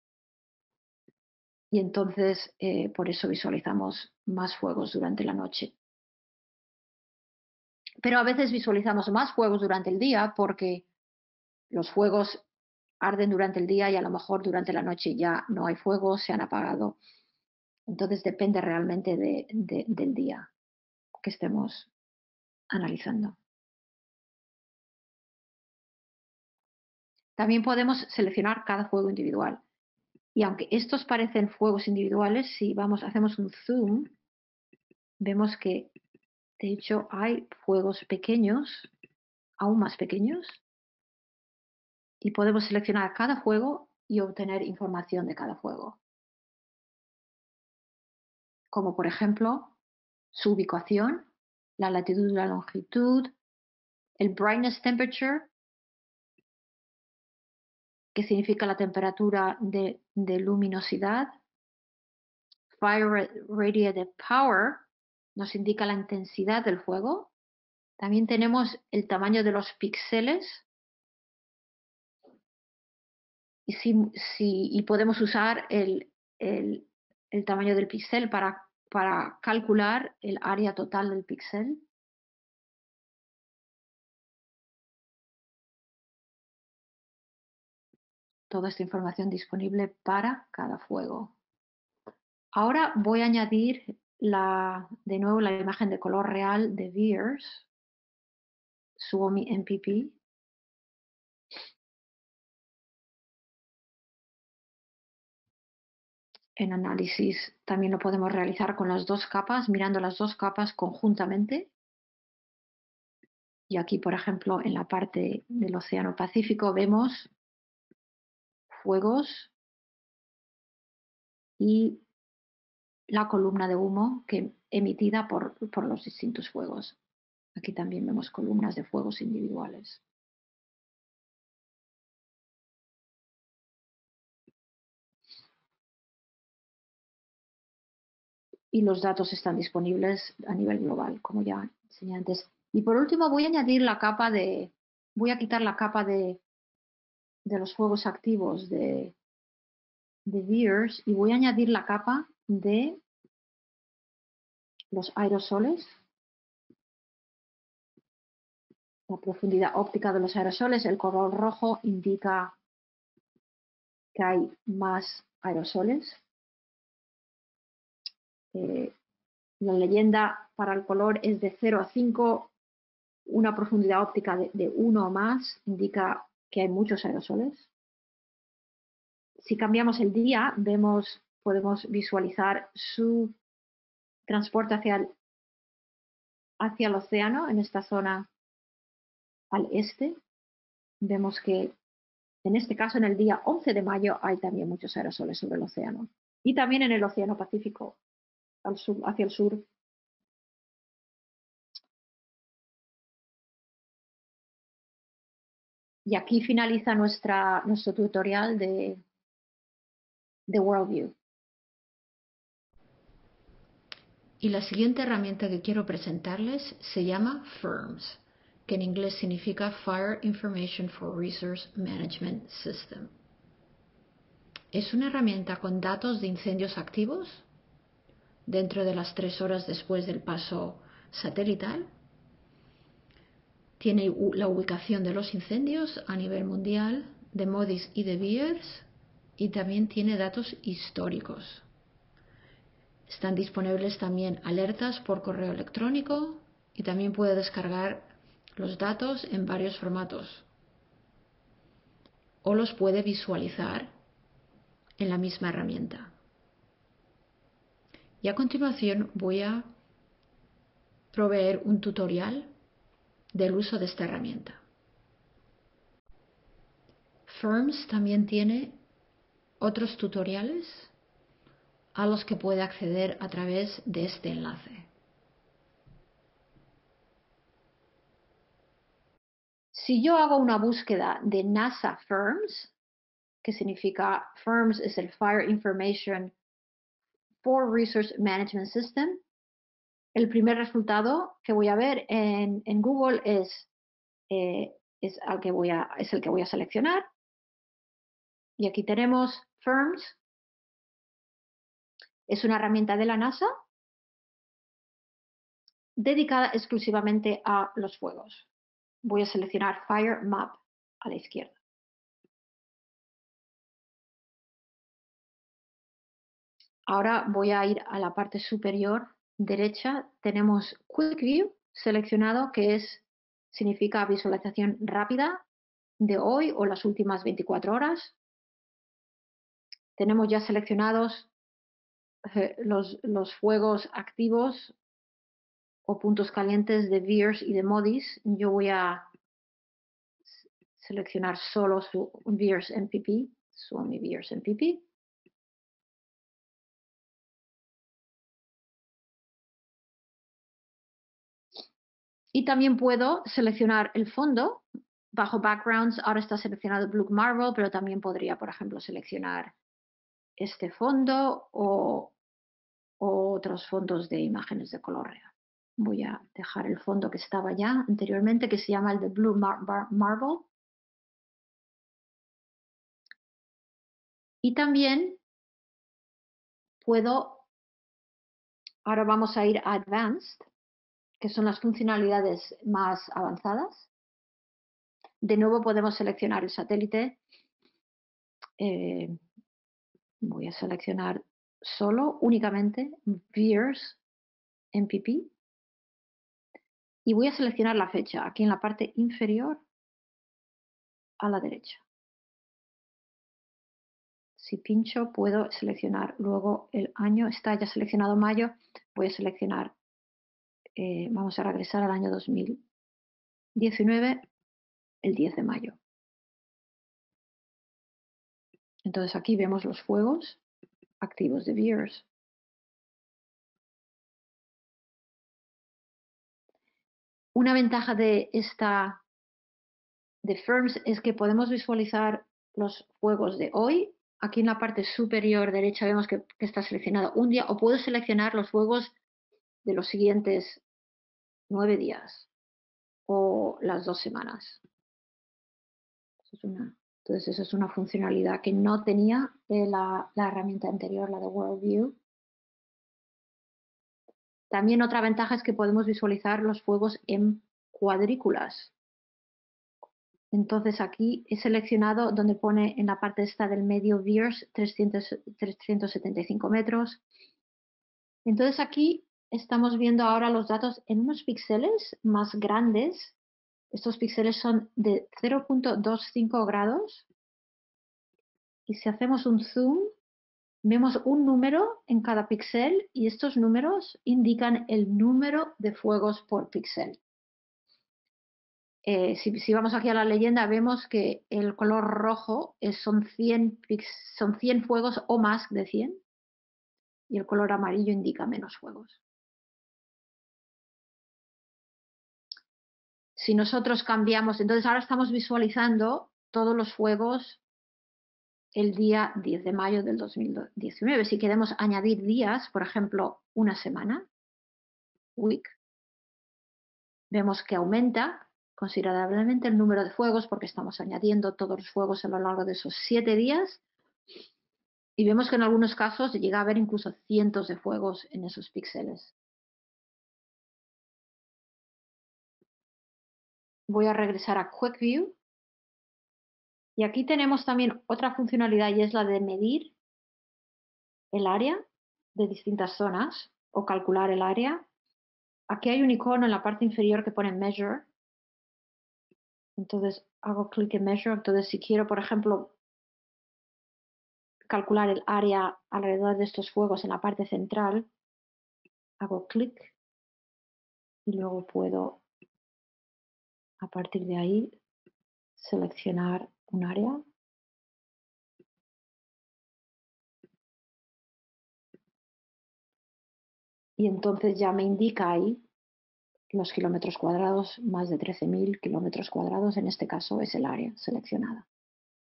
Y entonces eh, por eso visualizamos más fuegos durante la noche. Pero a veces visualizamos más fuegos durante el día porque los fuegos arden durante el día y a lo mejor durante la noche ya no hay fuego, se han apagado. Entonces depende realmente de, de, del día que estemos analizando. También podemos seleccionar cada fuego individual. Y aunque estos parecen fuegos individuales, si vamos, hacemos un zoom, vemos que de hecho hay fuegos pequeños, aún más pequeños, y podemos seleccionar cada fuego y obtener información de cada fuego. Como por ejemplo, su ubicación, la latitud y la longitud, el brightness temperature, que significa la temperatura de, de luminosidad. Fire radiated power nos indica la intensidad del fuego. También tenemos el tamaño de los píxeles y, si, si, y podemos usar el, el, el tamaño del píxel para, para calcular el área total del píxel. Toda esta información disponible para cada fuego. Ahora voy a añadir la, de nuevo la imagen de color real de Beers, Suomi M P P. En análisis también lo podemos realizar con las dos capas, mirando las dos capas conjuntamente. Y aquí, por ejemplo, en la parte del Océano Pacífico vemos fuegos y la columna de humo que, emitida por, por los distintos fuegos. Aquí también vemos columnas de fuegos individuales. Y los datos están disponibles a nivel global, como ya enseñé antes. Y por último voy a añadir la capa de, voy a quitar la capa de, de los fuegos activos de, de Beers y voy a añadir la capa de los aerosoles. La profundidad óptica de los aerosoles, el color rojo indica que hay más aerosoles. Eh, la leyenda para el color es de cero a cinco, una profundidad óptica de, de uno o más indica que hay muchos aerosoles. Si cambiamos el día, vemos, podemos visualizar su transporte hacia el, hacia el océano, en esta zona al este. Vemos que en este caso, en el día once de mayo, hay también muchos aerosoles sobre el océano. Y también en el Océano Pacífico, al sur, hacia el sur. Y aquí finaliza nuestra, nuestro tutorial de, de Worldview. Y la siguiente herramienta que quiero presentarles se llama FIRMS, que en inglés significa Fire Information for Resource Management System. Es una herramienta con datos de incendios activos dentro de las tres horas después del paso satelital. Tiene la ubicación de los incendios a nivel mundial, de MODIS y de Beers, y también tiene datos históricos. Están disponibles también alertas por correo electrónico y también puede descargar los datos en varios formatos o los puede visualizar en la misma herramienta. Y a continuación voy a proveer un tutorial del uso de esta herramienta. FIRMS también tiene otros tutoriales a los que puede acceder a través de este enlace. Si yo hago una búsqueda de NASA FIRMS, que significa FIRMS es el Fire Information for Resource Management System, el primer resultado que voy a ver en, en Google es, eh, es, al que voy a, es el que voy a seleccionar. Y aquí tenemos FIRMS. Es una herramienta de la NASA dedicada exclusivamente a los fuegos. Voy a seleccionar Fire Map a la izquierda. Ahora voy a ir a la parte superior derecha. Tenemos Quick View seleccionado, que es, significa visualización rápida de hoy o las últimas veinticuatro horas. Tenemos ya seleccionados eh, los, los fuegos activos o puntos calientes de Beers y de MODIS. Yo voy a seleccionar solo su Beers M P P, Suomi Beers M P P. Y también puedo seleccionar el fondo. Bajo Backgrounds ahora está seleccionado Blue Marble, pero también podría, por ejemplo, seleccionar este fondo o, o otros fondos de imágenes de color real. Voy a dejar el fondo que estaba ya anteriormente, que se llama el de Blue Mar Mar Marble. Y también puedo, ahora vamos a ir a Advanced, que son las funcionalidades más avanzadas. De nuevo podemos seleccionar el satélite. Eh, voy a seleccionar solo, únicamente, Viewers M P P. Y voy a seleccionar la fecha, aquí en la parte inferior a la derecha. Si pincho puedo seleccionar luego el año. Está ya seleccionado mayo. Voy a seleccionar, eh, vamos a regresar al año dos mil diecinueve, el diez de mayo. Entonces aquí vemos los fuegos activos de Viewers. Una ventaja de esta de Firms es que podemos visualizar los fuegos de hoy. Aquí en la parte superior derecha vemos que, que está seleccionado un día, o puedo seleccionar los fuegos de los siguientes nueve días o las dos semanas. Eso es una, entonces, eso es una funcionalidad que no tenía la, la herramienta anterior, la de Worldview. También otra ventaja es que podemos visualizar los fuegos en cuadrículas. Entonces aquí he seleccionado donde pone en la parte esta del medio Viewers trescientos setenta y cinco metros. Entonces aquí estamos viendo ahora los datos en unos píxeles más grandes. Estos píxeles son de cero punto veinticinco grados. Y si hacemos un zoom, vemos un número en cada píxel y estos números indican el número de fuegos por píxel. Eh, si, si vamos aquí a la leyenda, vemos que el color rojo es, son, cien, son cien fuegos o más de cien, y el color amarillo indica menos fuegos. Si nosotros cambiamos, entonces ahora estamos visualizando todos los fuegos el día diez de mayo del dos mil diecinueve. Si queremos añadir días, por ejemplo, una semana, week, vemos que aumenta considerablemente el número de fuegos porque estamos añadiendo todos los fuegos a lo largo de esos siete días. Y vemos que en algunos casos llega a haber incluso cientos de fuegos en esos píxeles. Voy a regresar a Quick View. Y aquí tenemos también otra funcionalidad y es la de medir el área de distintas zonas o calcular el área. Aquí hay un icono en la parte inferior que pone Measure. Entonces hago clic en Measure. Entonces si quiero, por ejemplo, calcular el área alrededor de estos fuegos en la parte central, hago clic y luego puedo, a partir de ahí, seleccionar un área. Y entonces ya me indica ahí los kilómetros cuadrados, más de trece mil kilómetros cuadrados, en este caso es el área seleccionada.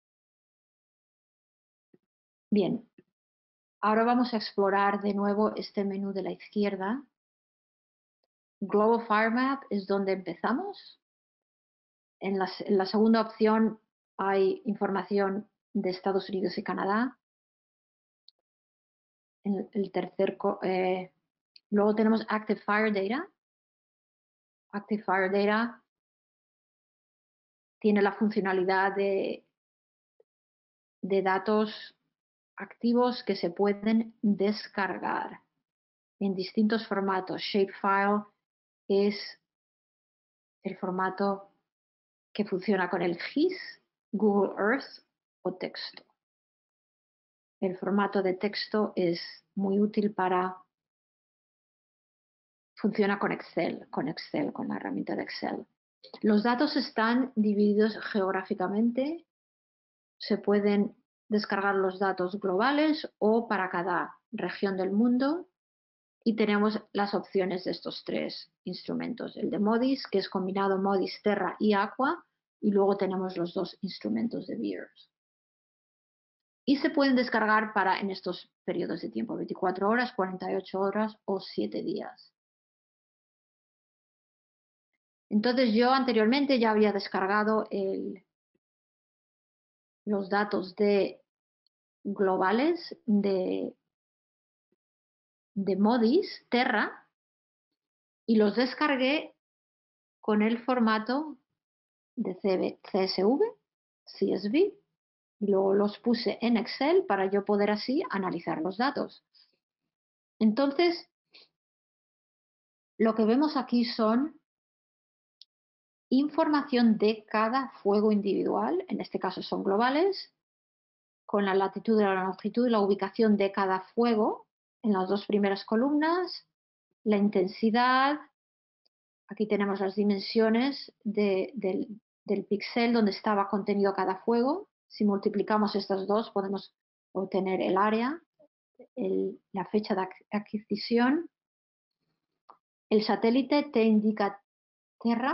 Bien, ahora vamos a explorar de nuevo este menú de la izquierda. Global Fire Map es donde empezamos. En la, en la segunda opción hay información de Estados Unidos y Canadá. En el, el tercer, eh, luego tenemos Active Fire Data. Active Fire Data tiene la funcionalidad de, de datos activos que se pueden descargar en distintos formatos. Shapefile es el formato que funciona con el G I S, Google Earth o texto. El formato de texto es muy útil para, funciona con Excel, con Excel, con la herramienta de Excel. Los datos están divididos geográficamente. Se pueden descargar los datos globales o para cada región del mundo. Y tenemos las opciones de estos tres instrumentos. El de MODIS, que es combinado MODIS, Terra y Aqua. Y luego tenemos los dos instrumentos de Viewers. Y se pueden descargar para en estos periodos de tiempo, veinticuatro horas, cuarenta y ocho horas o siete días. Entonces yo anteriormente ya había descargado el, los datos de globales de, de Modis, Terra, y los descargué con el formato de C S V, C S V, y luego los puse en Excel para yo poder así analizar los datos. Entonces, lo que vemos aquí son información de cada fuego individual, en este caso son globales, con la latitud, la longitud y la ubicación de cada fuego en las dos primeras columnas, la intensidad. Aquí tenemos las dimensiones de, del, del píxel donde estaba contenido cada fuego. Si multiplicamos estas dos podemos obtener el área, el, la fecha de adquisición. El satélite te indica Terra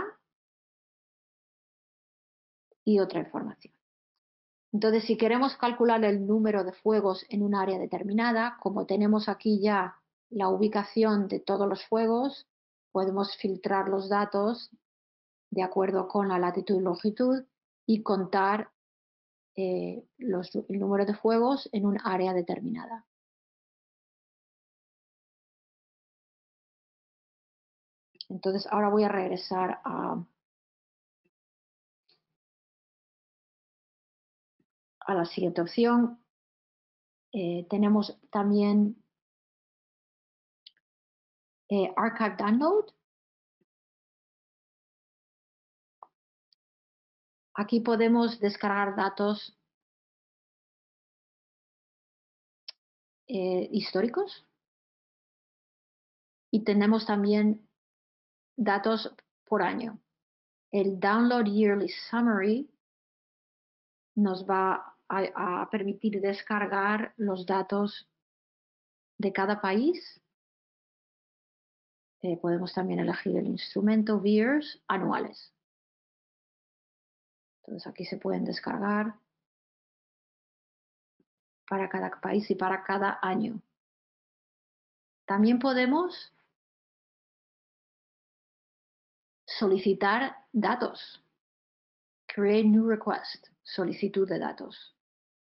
y otra información. Entonces, si queremos calcular el número de fuegos en un área determinada, como tenemos aquí ya la ubicación de todos los fuegos, podemos filtrar los datos de acuerdo con la latitud y longitud y contar eh, los, el número de fuegos en un área determinada. Entonces, ahora voy a regresar a, a la siguiente opción. Eh, tenemos también eh, Archive Download. Aquí podemos descargar datos eh, históricos y tenemos también datos por año. El Download Yearly Summary nos va a, a permitir descargar los datos de cada país. Eh, podemos también elegir el instrumento V I R S anuales. Entonces aquí se pueden descargar para cada país y para cada año. También podemos solicitar datos. Create new request, solicitud de datos.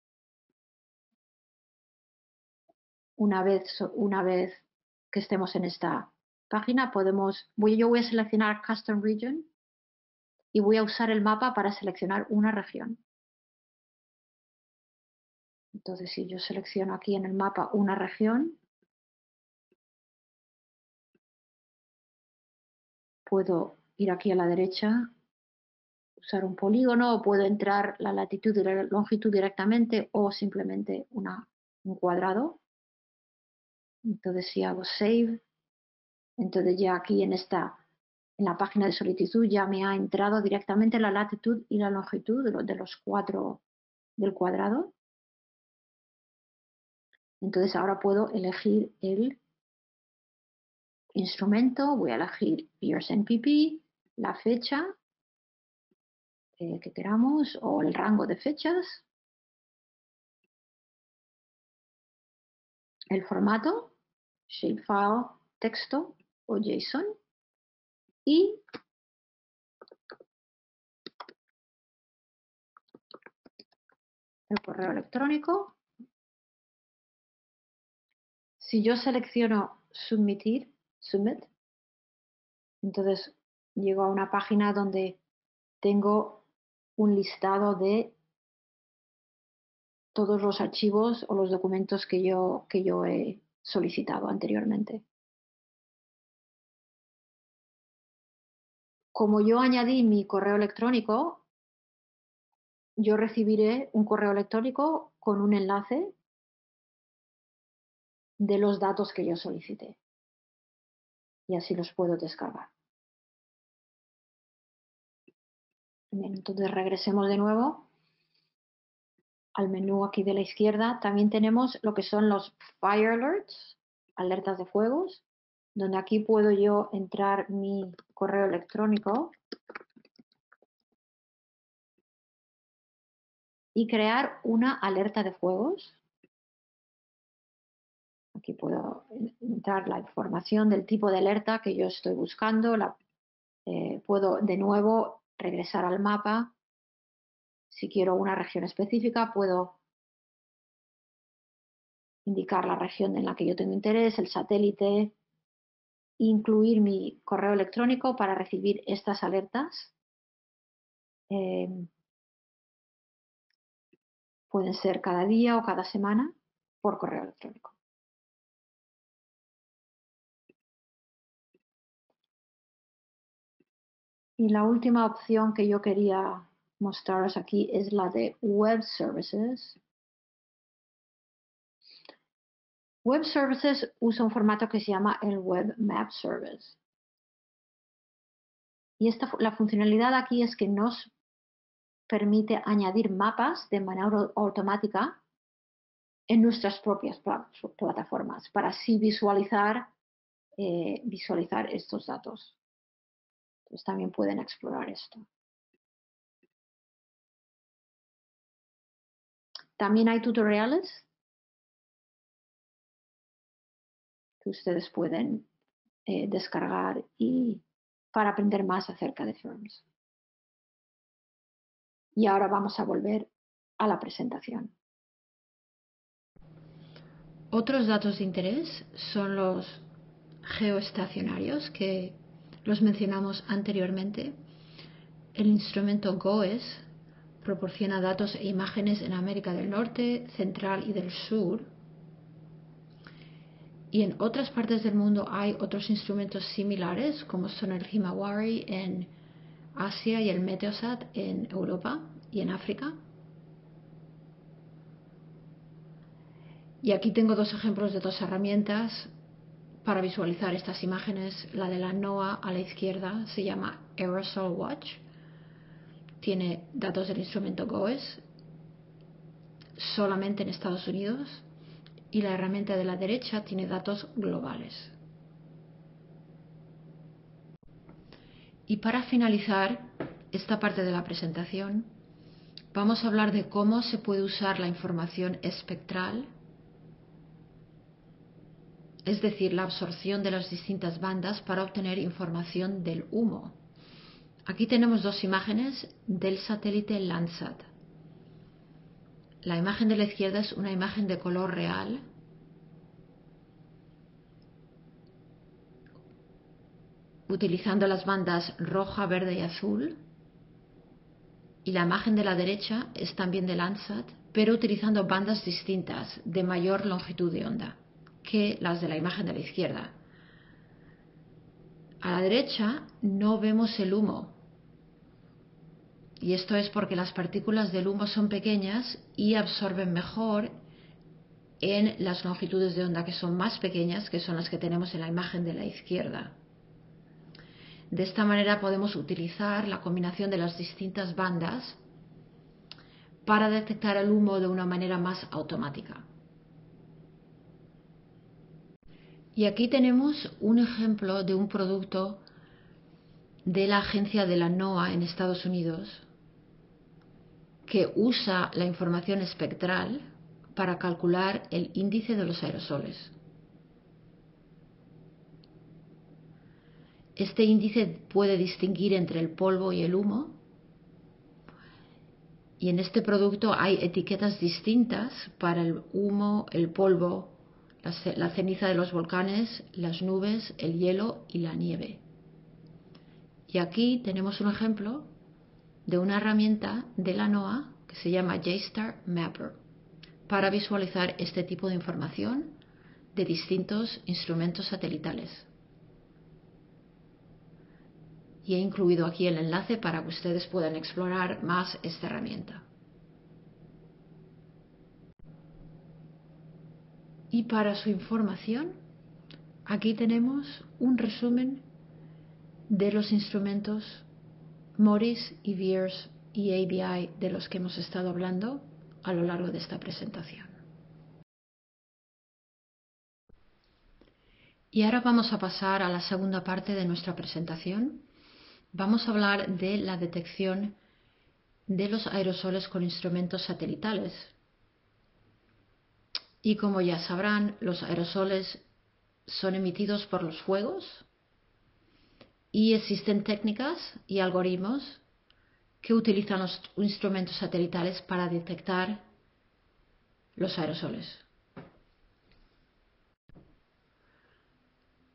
Una vez, una vez que estemos en esta página, podemos, voy, yo voy a seleccionar Custom Region y voy a usar el mapa para seleccionar una región. Entonces, si yo selecciono aquí en el mapa una región, puedo ir aquí a la derecha, usar un polígono, o puedo entrar la latitud y la longitud directamente o simplemente una, un cuadrado. Entonces, si hago Save, entonces ya aquí en esta, en la página de solicitud ya me ha entrado directamente la latitud y la longitud de los, de los cuatro del cuadrado. Entonces ahora puedo elegir el instrumento, voy a elegir Years N P P, la fecha eh, que queramos o el rango de fechas, el formato, shapefile, texto o JSON y el correo electrónico. Si yo selecciono submitir, submit, entonces llego a una página donde tengo un listado de todos los archivos o los documentos que yo, que yo he solicitado anteriormente. Como yo añadí mi correo electrónico, yo recibiré un correo electrónico con un enlace de los datos que yo solicité. Y así los puedo descargar. Bien, entonces regresemos de nuevo al menú aquí de la izquierda. También tenemos lo que son los Fire Alerts, alertas de fuegos, donde aquí puedo yo entrar mi correo electrónico y crear una alerta de fuegos. Aquí puedo entrar la información del tipo de alerta que yo estoy buscando. La, eh, puedo de nuevo regresar al mapa. Si quiero una región específica, puedo indicar la región en la que yo tengo interés, el satélite, incluir mi correo electrónico para recibir estas alertas. Eh, pueden ser cada día o cada semana por correo electrónico. Y la última opción que yo quería mostraros aquí es la de Web Services. Web Services usa un formato que se llama el Web Map Service. Y esta, la funcionalidad aquí es que nos permite añadir mapas de manera automática en nuestras propias plataformas para así visualizar, eh, visualizar estos datos. Entonces también pueden explorar esto. También hay tutoriales que ustedes pueden eh, descargar y para aprender más acerca de Forms. Y ahora vamos a volver a la presentación. Otros datos de interés son los geoestacionarios, que los mencionamos anteriormente. El instrumento GOES proporciona datos e imágenes en América del Norte, Central y del Sur. Y en otras partes del mundo hay otros instrumentos similares, como son el Himawari en Asia y el Meteosat en Europa y en África. Y aquí tengo dos ejemplos de dos herramientas para visualizar estas imágenes. La de la NOAA a la izquierda se llama Aerosol Watch. Tiene datos del instrumento GOES solamente en Estados Unidos. Y la herramienta de la derecha tiene datos globales. Y para finalizar esta parte de la presentación, vamos a hablar de cómo se puede usar la información espectral, es decir, la absorción de las distintas bandas para obtener información del humo. Aquí tenemos dos imágenes del satélite Landsat. La imagen de la izquierda es una imagen de color real, utilizando las bandas roja, verde y azul. Y la imagen de la derecha es también de Landsat, pero utilizando bandas distintas de mayor longitud de onda que las de la imagen de la izquierda. A la derecha no vemos el humo, y esto es porque las partículas del humo son pequeñas y absorben mejor en las longitudes de onda que son más pequeñas, que son las que tenemos en la imagen de la izquierda. De esta manera podemos utilizar la combinación de las distintas bandas para detectar el humo de una manera más automática. Y aquí tenemos un ejemplo de un producto de la agencia de la NOAA en Estados Unidos que usa la información espectral para calcular el índice de los aerosoles. Este índice puede distinguir entre el polvo y el humo, y en este producto hay etiquetas distintas para el humo, el polvo, la ceniza de los volcanes, las nubes, el hielo y la nieve. Y aquí tenemos un ejemplo de una herramienta de la NOAA que se llama JSTAR Mapper para visualizar este tipo de información de distintos instrumentos satelitales. Y he incluido aquí el enlace para que ustedes puedan explorar más esta herramienta. Y para su información, aquí tenemos un resumen de los instrumentos MODIS y VIIRS y A B I de los que hemos estado hablando a lo largo de esta presentación. Y ahora vamos a pasar a la segunda parte de nuestra presentación. Vamos a hablar de la detección de los aerosoles con instrumentos satelitales. Y como ya sabrán, los aerosoles son emitidos por los fuegos y existen técnicas y algoritmos que utilizan los instrumentos satelitales para detectar los aerosoles.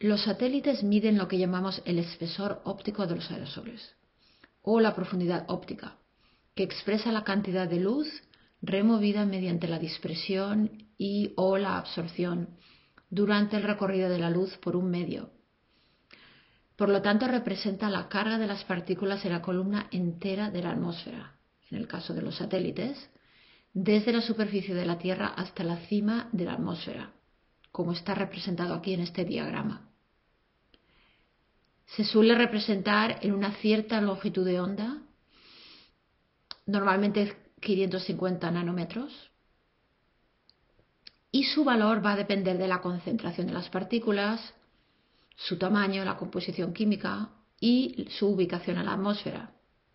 Los satélites miden lo que llamamos el espesor óptico de los aerosoles, o la profundidad óptica, que expresa la cantidad de luz removida mediante la dispersión y o la absorción durante el recorrido de la luz por un medio. Por lo tanto, representa la carga de las partículas en la columna entera de la atmósfera, en el caso de los satélites, desde la superficie de la Tierra hasta la cima de la atmósfera, como está representado aquí en este diagrama. Se suele representar en una cierta longitud de onda, normalmente quinientos cincuenta nanómetros, y su valor va a depender de la concentración de las partículas, su tamaño, la composición química y su ubicación en la atmósfera,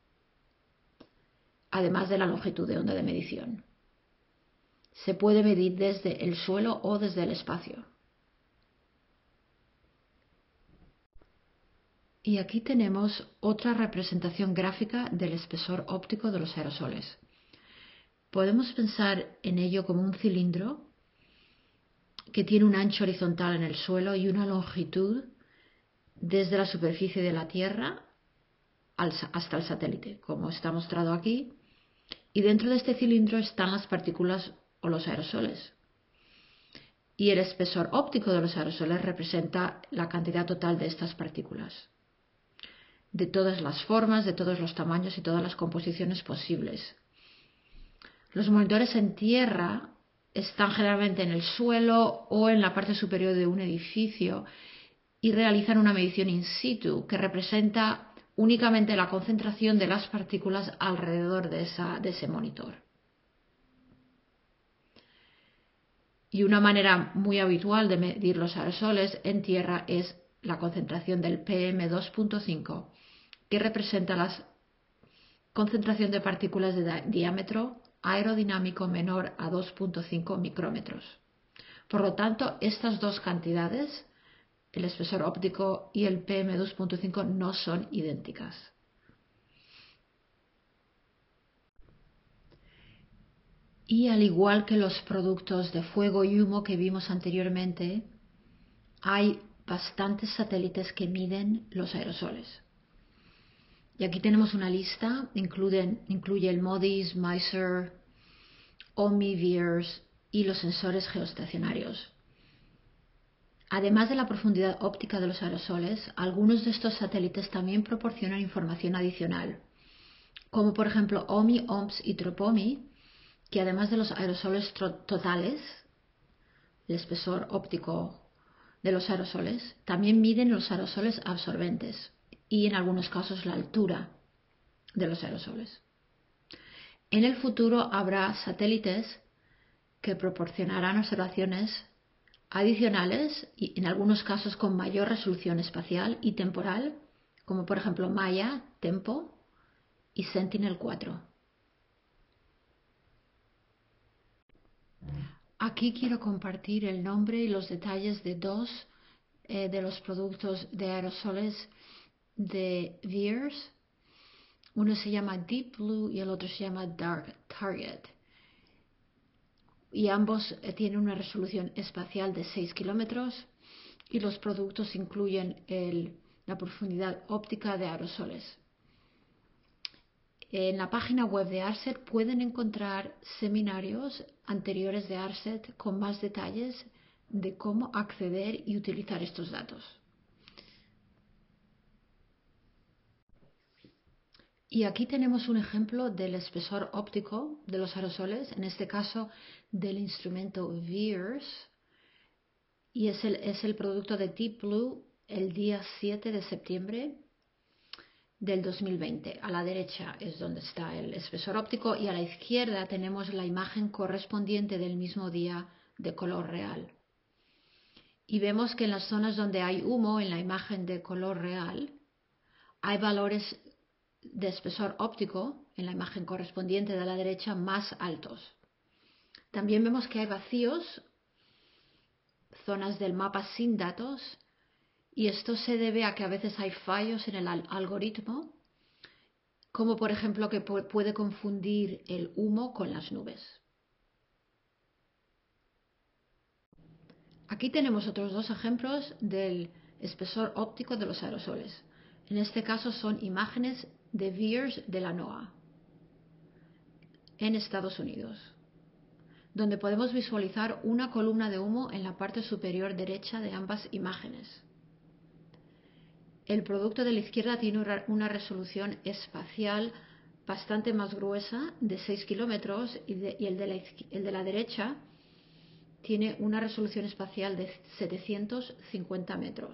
además de la longitud de onda de medición. Se puede medir desde el suelo o desde el espacio. Y aquí tenemos otra representación gráfica del espesor óptico de los aerosoles. Podemos pensar en ello como un cilindro que tiene un ancho horizontal en el suelo y una longitud desde la superficie de la Tierra hasta el satélite, como está mostrado aquí. Y dentro de este cilindro están las partículas o los aerosoles. Y el espesor óptico de los aerosoles representa la cantidad total de estas partículas, de todas las formas, de todos los tamaños y todas las composiciones posibles. Los monitores en tierra están generalmente en el suelo o en la parte superior de un edificio y realizan una medición in situ que representa únicamente la concentración de las partículas alrededor de, esa, de ese monitor. Y una manera muy habitual de medir los aerosoles en tierra es la concentración del P M dos punto cinco, que representa la concentración de partículas de diámetro aerodinámico menor a dos punto cinco micrómetros. Por lo tanto, estas dos cantidades, el espesor óptico y el P M dos punto cinco, no son idénticas. Y al igual que los productos de fuego y humo que vimos anteriormente, hay bastantes satélites que miden los aerosoles. Y aquí tenemos una lista, incluyen, incluye el MODIS, MISR, OMI, VIIRS y los sensores geoestacionarios. Además de la profundidad óptica de los aerosoles, algunos de estos satélites también proporcionan información adicional, como por ejemplo OMI, OMS y TROPOMI, que además de los aerosoles totales, el espesor óptico de los aerosoles, también miden los aerosoles absorbentes y en algunos casos la altura de los aerosoles. En el futuro habrá satélites que proporcionarán observaciones adicionales y en algunos casos con mayor resolución espacial y temporal, como por ejemplo Maya, TEMPO y Sentinel cuatro. Aquí quiero compartir el nombre y los detalles de dos eh, de los productos de aerosoles de VIIRS. Uno se llama Deep Blue y el otro se llama Dark Target. Y ambos eh, tienen una resolución espacial de seis kilómetros y los productos incluyen el, la profundidad óptica de aerosoles. En la página web de ARSET pueden encontrar seminarios anteriores de ARSET con más detalles de cómo acceder y utilizar estos datos. Y aquí tenemos un ejemplo del espesor óptico de los aerosoles, en este caso del instrumento VIIRS, y es el, es el producto de Deep Blue el día siete de septiembre del dos mil veinte. A la derecha es donde está el espesor óptico y a la izquierda tenemos la imagen correspondiente del mismo día de color real. Y vemos que en las zonas donde hay humo en la imagen de color real hay valores de espesor óptico en la imagen correspondiente de la derecha más altos. También vemos que hay vacíos, zonas del mapa sin datos, y esto se debe a que a veces hay fallos en el algoritmo, como por ejemplo que puede confundir el humo con las nubes. Aquí tenemos otros dos ejemplos del espesor óptico de los aerosoles. En este caso son imágenes de VIIRS de la NOAA en Estados Unidos, donde podemos visualizar una columna de humo en la parte superior derecha de ambas imágenes. El producto de la izquierda tiene una resolución espacial bastante más gruesa, de seis kilómetros, y, de, y el, de la, el de la derecha tiene una resolución espacial de setecientos cincuenta metros.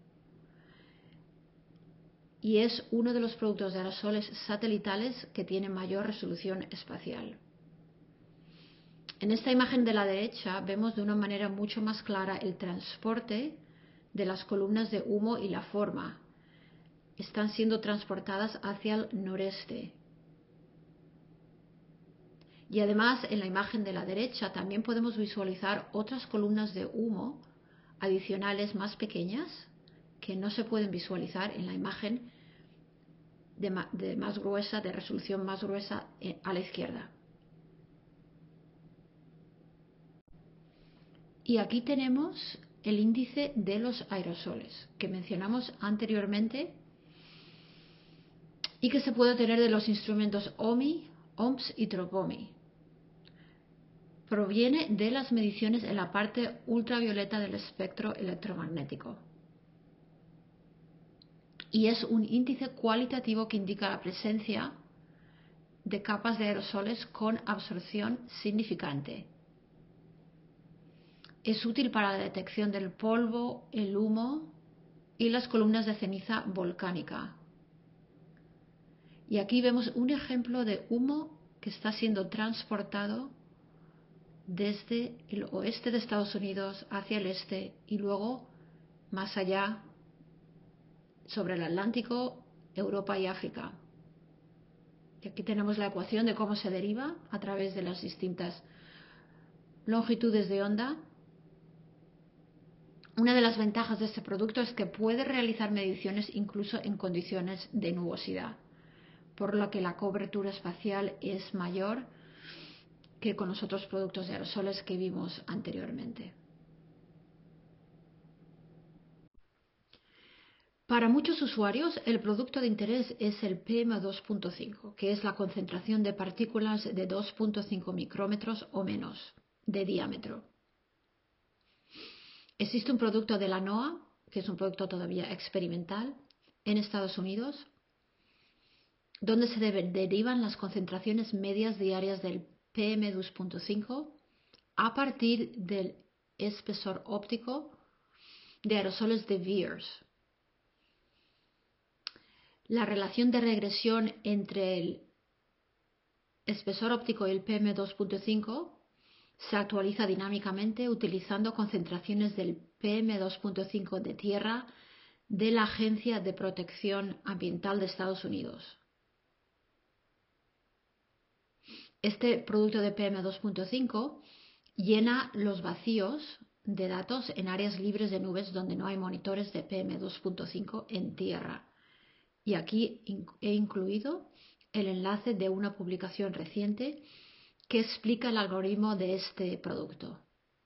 Y es uno de los productos de aerosoles satelitales que tiene mayor resolución espacial. En esta imagen de la derecha vemos de una manera mucho más clara el transporte de las columnas de humo y la forma. Están siendo transportadas hacia el noreste. Y además en la imagen de la derecha también podemos visualizar otras columnas de humo adicionales más pequeñas que no se pueden visualizar en la imagen de, ma de más gruesa, de resolución más gruesa eh, a la izquierda. Y aquí tenemos el índice de los aerosoles que mencionamos anteriormente y que se puede tener de los instrumentos O M I, O M S y Tropomi. Proviene de las mediciones en la parte ultravioleta del espectro electromagnético. Y es un índice cualitativo que indica la presencia de capas de aerosoles con absorción significante. Es útil para la detección del polvo, el humo y las columnas de ceniza volcánica. Y aquí vemos un ejemplo de humo que está siendo transportado desde el oeste de Estados Unidos hacia el este y luego más allá sobre el Atlántico, Europa y África. Y aquí tenemos la ecuación de cómo se deriva a través de las distintas longitudes de onda. Una de las ventajas de este producto es que puede realizar mediciones incluso en condiciones de nubosidad, por lo que la cobertura espacial es mayor que con los otros productos de aerosoles que vimos anteriormente. Para muchos usuarios, el producto de interés es el P M dos punto cinco, que es la concentración de partículas de dos punto cinco micrómetros o menos de diámetro. Existe un producto de la NOAA, que es un producto todavía experimental, en Estados Unidos, donde se derivan las concentraciones medias diarias del P M dos punto cinco a partir del espesor óptico de aerosoles de VIIRS. La relación de regresión entre el espesor óptico y el P M dos punto cinco se actualiza dinámicamente utilizando concentraciones del P M dos punto cinco de tierra de la Agencia de Protección Ambiental de Estados Unidos. Este producto de P M dos punto cinco llena los vacíos de datos en áreas libres de nubes donde no hay monitores de P M dos punto cinco en tierra. Y aquí he incluido el enlace de una publicación reciente que explica el algoritmo de este producto.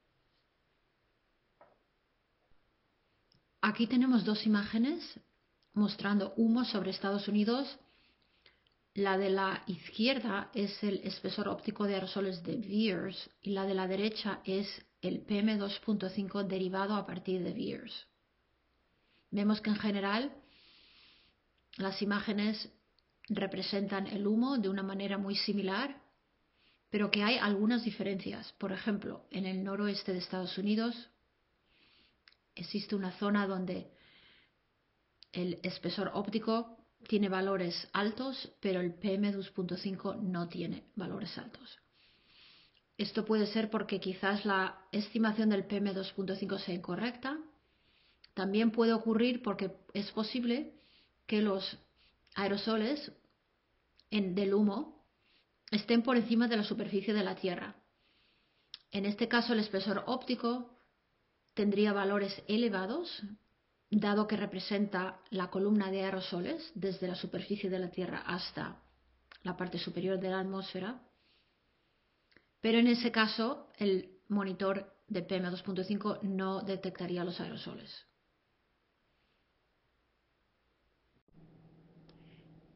Aquí tenemos dos imágenes mostrando humo sobre Estados Unidos. La de la izquierda es el espesor óptico de aerosoles de VIIRS y la de la derecha es el P M dos punto cinco derivado a partir de VIIRS. Vemos que en general las imágenes representan el humo de una manera muy similar, pero que hay algunas diferencias. Por ejemplo, en el noroeste de Estados Unidos existe una zona donde el espesor óptico tiene valores altos, pero el P M dos punto cinco no tiene valores altos. Esto puede ser porque quizás la estimación del P M dos punto cinco sea incorrecta. También puede ocurrir porque es posible que los aerosoles en, del humo estén por encima de la superficie de la Tierra. En este caso, el espesor óptico tendría valores elevados, dado que representa la columna de aerosoles desde la superficie de la Tierra hasta la parte superior de la atmósfera. Pero en ese caso, el monitor de P M dos punto cinco no detectaría los aerosoles.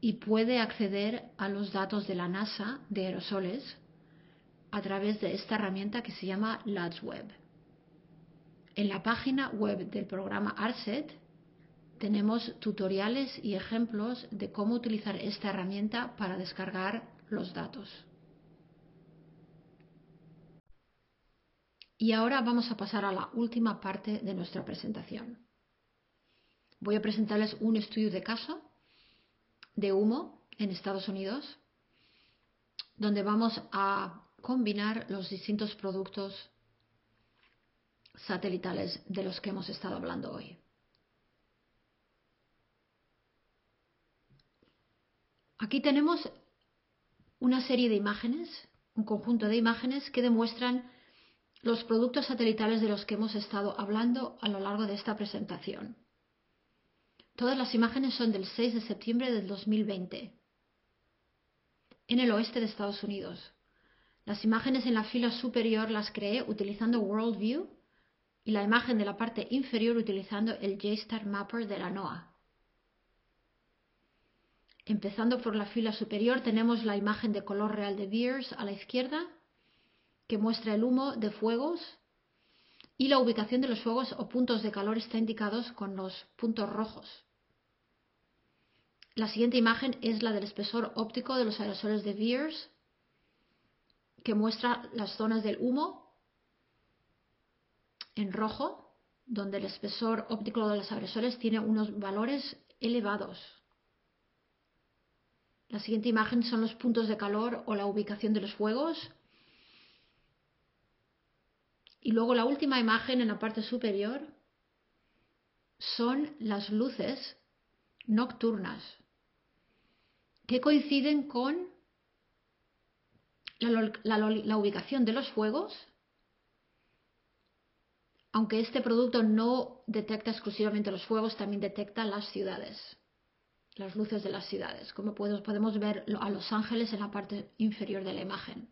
y puede acceder a los datos de la NASA de aerosoles a través de esta herramienta que se llama LadsWeb. En la página web del programa ARSET tenemos tutoriales y ejemplos de cómo utilizar esta herramienta para descargar los datos. Y ahora vamos a pasar a la última parte de nuestra presentación. Voy a presentarles un estudio de caso de humo en Estados Unidos, donde vamos a combinar los distintos productos satelitales de los que hemos estado hablando hoy. Aquí tenemos una serie de imágenes, un conjunto de imágenes que demuestran los productos satelitales de los que hemos estado hablando a lo largo de esta presentación. Todas las imágenes son del seis de septiembre del dos mil veinte, en el oeste de Estados Unidos. Las imágenes en la fila superior las creé utilizando Worldview y la imagen de la parte inferior utilizando el JSTAR Mapper de la NOAA. Empezando por la fila superior tenemos la imagen de color real de Beers a la izquierda, que muestra el humo de fuegos, y la ubicación de los fuegos o puntos de calor está indicados con los puntos rojos. La siguiente imagen es la del espesor óptico de los aerosoles de Beers, que muestra las zonas del humo en rojo, donde el espesor óptico de los aerosoles tiene unos valores elevados. La siguiente imagen son los puntos de calor o la ubicación de los fuegos. Y luego la última imagen en la parte superior son las luces nocturnas que coinciden con la, la, la ubicación de los fuegos, aunque este producto no detecta exclusivamente los fuegos, también detecta las ciudades, las luces de las ciudades, como podemos ver a Los Ángeles en la parte inferior de la imagen.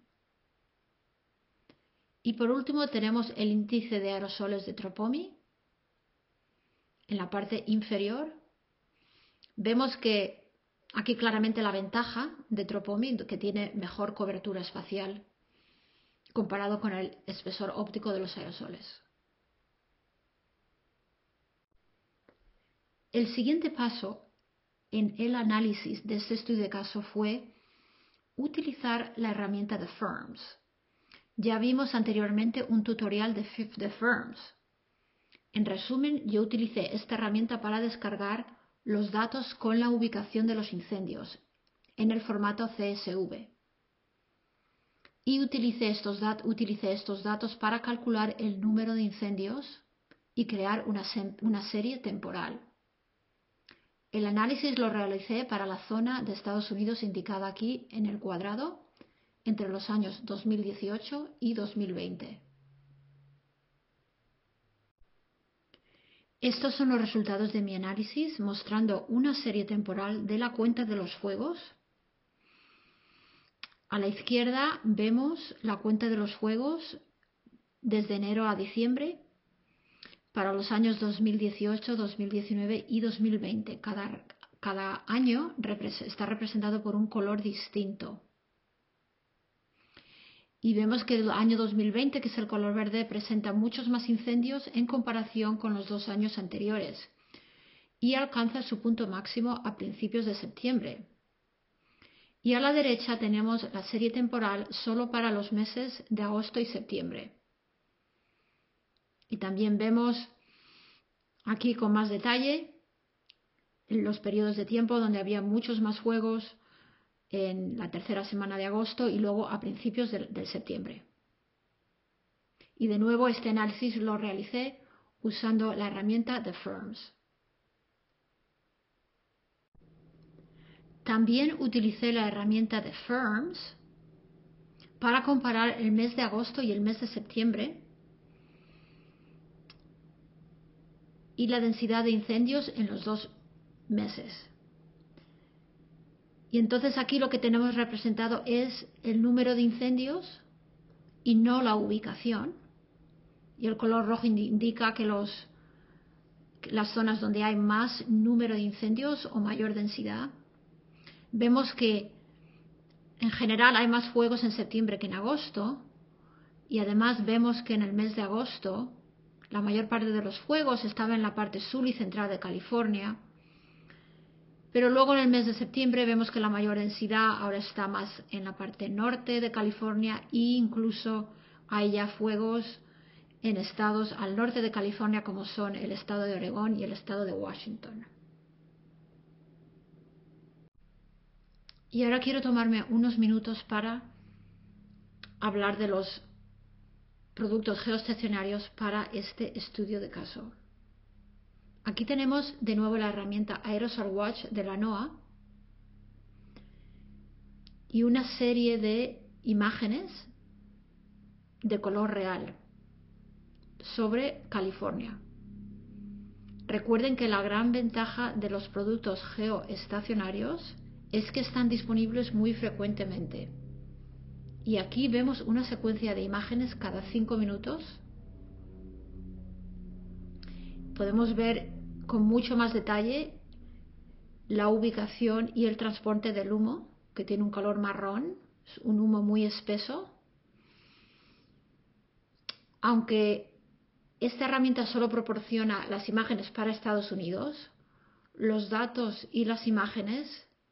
Y por último tenemos el índice de aerosoles de Tropomi en la parte inferior. Vemos que aquí claramente la ventaja de Tropomi, que tiene mejor cobertura espacial comparado con el espesor óptico de los aerosoles. El siguiente paso en el análisis de este estudio de caso fue utilizar la herramienta de FIRMS. Ya vimos anteriormente un tutorial de, de FIRMS. En resumen, yo utilicé esta herramienta para descargar los datos con la ubicación de los incendios en el formato C S V. Y utilicé estos, dat utilicé estos datos para calcular el número de incendios y crear una, una serie temporal. El análisis lo realicé para la zona de Estados Unidos indicada aquí en el cuadrado entre los años dos mil dieciocho y dos mil veinte. Estos son los resultados de mi análisis mostrando una serie temporal de la cuenta de los fuegos. A la izquierda vemos la cuenta de los fuegos desde enero a diciembre para los años dos mil dieciocho, dos mil diecinueve y dos mil veinte. Cada, cada año está representado por un color distinto. Y vemos que el año dos mil veinte, que es el color verde, presenta muchos más incendios en comparación con los dos años anteriores y alcanza su punto máximo a principios de septiembre. Y a la derecha tenemos la serie temporal solo para los meses de agosto y septiembre. Y también vemos aquí con más detalle los periodos de tiempo donde había muchos más fuegos en la tercera semana de agosto y luego a principios de, de septiembre. Y de nuevo este análisis lo realicé usando la herramienta de FIRMS. También utilicé la herramienta de FIRMS para comparar el mes de agosto y el mes de septiembre y la densidad de incendios en los dos meses. Y entonces aquí lo que tenemos representado es el número de incendios y no la ubicación. Y el color rojo indica que los, las zonas donde hay más número de incendios o mayor densidad. Vemos que en general hay más fuegos en septiembre que en agosto, y además vemos que en el mes de agosto la mayor parte de los fuegos estaba en la parte sur y central de California, pero luego en el mes de septiembre vemos que la mayor densidad ahora está más en la parte norte de California, e incluso hay ya fuegos en estados al norte de California como son el estado de Oregón y el estado de Washington. Y ahora quiero tomarme unos minutos para hablar de los productos geoestacionarios para este estudio de caso. Aquí tenemos de nuevo la herramienta Aerosol Watch de la NOAA y una serie de imágenes de color real sobre California. Recuerden que la gran ventaja de los productos geoestacionarios es que están disponibles muy frecuentemente. Y aquí vemos una secuencia de imágenes cada cinco minutos. Podemos ver con mucho más detalle la ubicación y el transporte del humo, que tiene un color marrón, es un humo muy espeso. Aunque esta herramienta solo proporciona las imágenes para Estados Unidos, los datos y las imágenes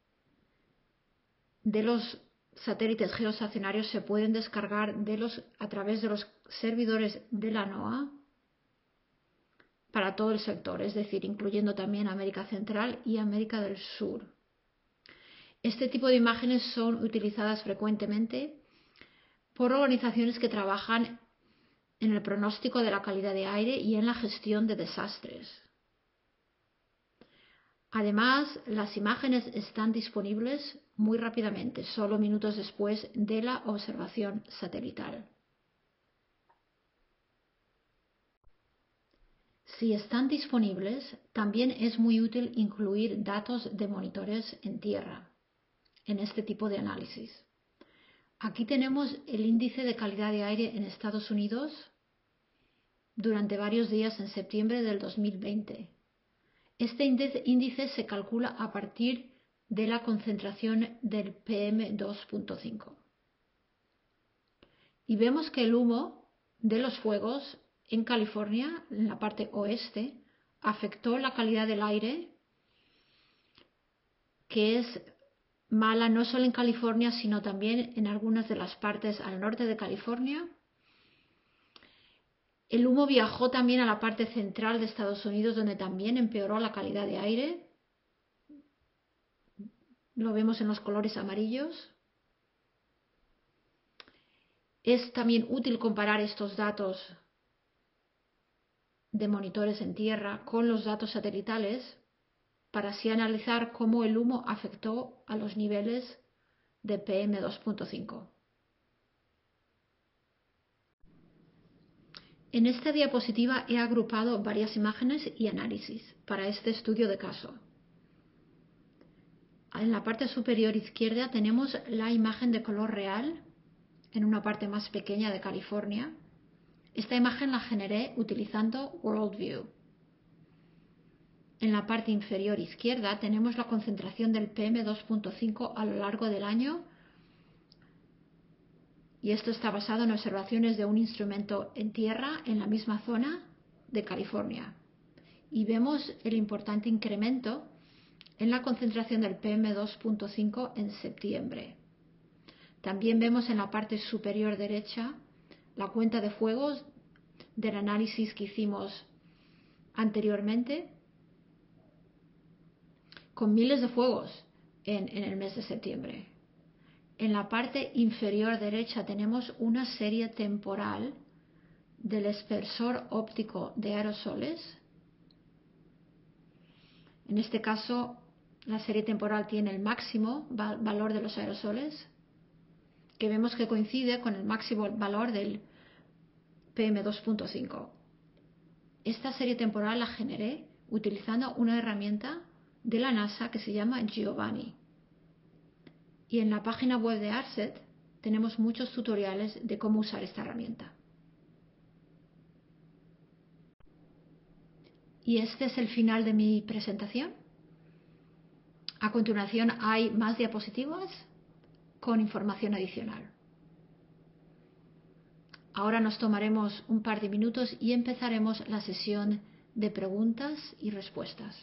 de los satélites geoestacionarios se pueden descargar de los, a través de los servidores de la NOAA para todo el sector, es decir, incluyendo también América Central y América del Sur. Este tipo de imágenes son utilizadas frecuentemente por organizaciones que trabajan en el pronóstico de la calidad de aire y en la gestión de desastres. Además, las imágenes están disponibles muy rápidamente, solo minutos después de la observación satelital. Si están disponibles, también es muy útil incluir datos de monitores en tierra en este tipo de análisis. Aquí tenemos el índice de calidad de aire en Estados Unidos durante varios días en septiembre del dos mil veinte. Este índice se calcula a partir de la concentración del P M dos punto cinco. Y vemos que el humo de los fuegos en California, en la parte oeste, afectó la calidad del aire, que es mala no solo en California, sino también en algunas de las partes al norte de California. El humo viajó también a la parte central de Estados Unidos, donde también empeoró la calidad de aire. Lo vemos en los colores amarillos. Es también útil comparar estos datos de monitores en tierra con los datos satelitales para así analizar cómo el humo afectó a los niveles de P M dos punto cinco. En esta diapositiva he agrupado varias imágenes y análisis para este estudio de caso. En la parte superior izquierda tenemos la imagen de color real en una parte más pequeña de California. Esta imagen la generé utilizando Worldview. En la parte inferior izquierda tenemos la concentración del P M dos punto cinco a lo largo del año, y esto está basado en observaciones de un instrumento en tierra en la misma zona de California. Y vemos el importante incremento en la concentración del P M dos punto cinco en septiembre. También vemos en la parte superior derecha la cuenta de fuegos del análisis que hicimos anteriormente, con miles de fuegos en, en el mes de septiembre. En la parte inferior derecha tenemos una serie temporal del espesor óptico de aerosoles. En este caso, la serie temporal tiene el máximo valor de los aerosoles, que vemos que coincide con el máximo valor del P M dos punto cinco. Esta serie temporal la generé utilizando una herramienta de la NASA que se llama Giovanni. Y en la página web de ARSET tenemos muchos tutoriales de cómo usar esta herramienta. Y este es el final de mi presentación. A continuación hay más diapositivas con información adicional. Ahora nos tomaremos un par de minutos y empezaremos la sesión de preguntas y respuestas.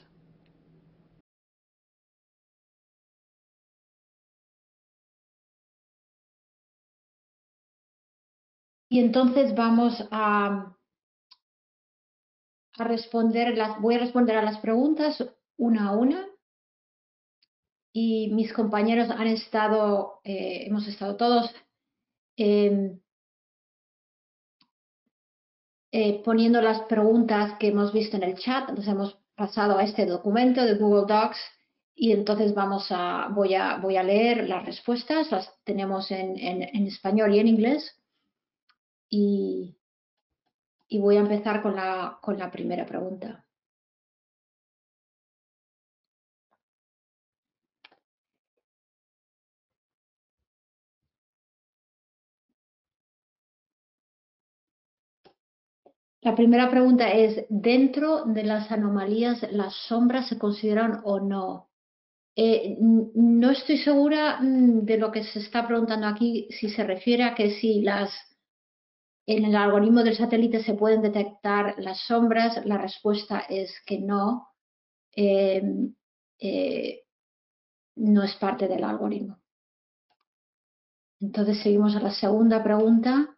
Y entonces vamos a, a responder las, voy a responder a las preguntas una a una. Y mis compañeros han estado, eh, hemos estado todos eh, eh, poniendo las preguntas que hemos visto en el chat. Nos hemos pasado a este documento de Google Docs y entonces vamos a, voy, a, voy a leer las respuestas. Las tenemos en, en, en español y en inglés. Y, y voy a empezar con la, con la primera pregunta. La primera pregunta es, ¿dentro de las anomalías las sombras se consideran o no? Eh, no estoy segura de lo que se está preguntando aquí, si se refiere a que si las, en el algoritmo del satélite se pueden detectar las sombras. La respuesta es que no, eh, eh, no es parte del algoritmo. Entonces seguimos a la segunda pregunta.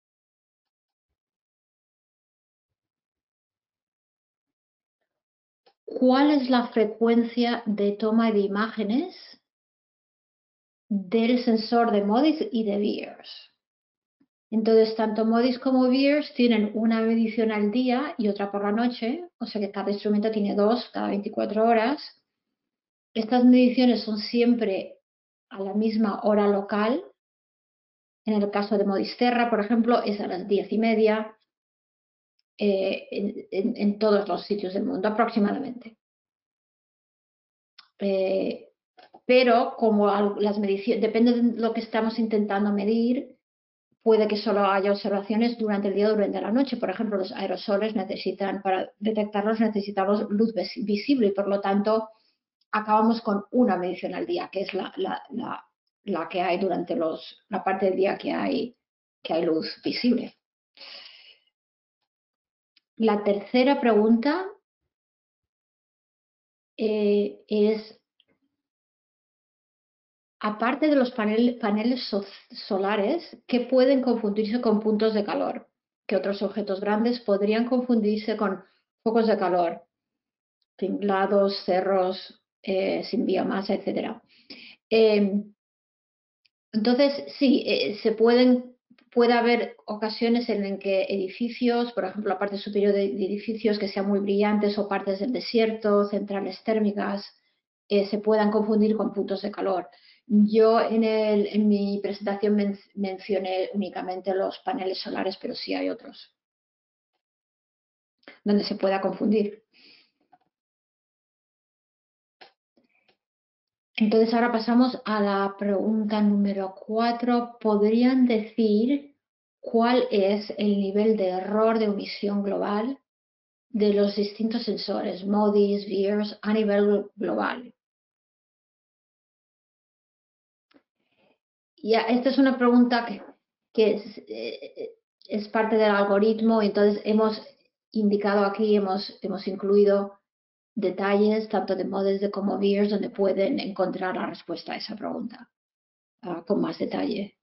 ¿Cuál es la frecuencia de toma de imágenes del sensor de MODIS y de VIIRS? Entonces, tanto MODIS como VIIRS tienen una medición al día y otra por la noche, o sea que cada instrumento tiene dos cada veinticuatro horas. Estas mediciones son siempre a la misma hora local. En el caso de MODIS Terra, por ejemplo, es a las diez y media eh, en, en, en todos los sitios del mundo aproximadamente. Eh, pero como las mediciones, depende de lo que estamos intentando medir, puede que solo haya observaciones durante el día o durante la noche. Por ejemplo, los aerosoles necesitan, para detectarlos necesitamos luz visible y por lo tanto acabamos con una medición al día, que es la, la, la, la que hay durante los, la parte del día que hay, que hay luz visible. La tercera pregunta eh, es, aparte de los panel, paneles so, solares, ¿qué pueden confundirse con puntos de calor? ¿Qué otros objetos grandes podrían confundirse con focos de calor? Tinglados, cerros eh, sin biomasa, etcétera. Eh, entonces, sí, eh, se pueden, puede haber ocasiones en las que edificios, por ejemplo, la parte superior de, de edificios que sean muy brillantes o partes del desierto, centrales térmicas, eh, se puedan confundir con puntos de calor. Yo en, el, en mi presentación men mencioné únicamente los paneles solares, pero sí hay otros donde se pueda confundir. Entonces ahora pasamos a la pregunta número cuatro. ¿Podrían decir cuál es el nivel de error de omisión global de los distintos sensores, MODIS, VIIRS, a nivel global? Y esta es una pregunta que, que es, eh, es parte del algoritmo, y entonces hemos indicado aquí, hemos, hemos incluido detalles tanto de MODIS como VIIRS donde pueden encontrar la respuesta a esa pregunta uh, con más detalle.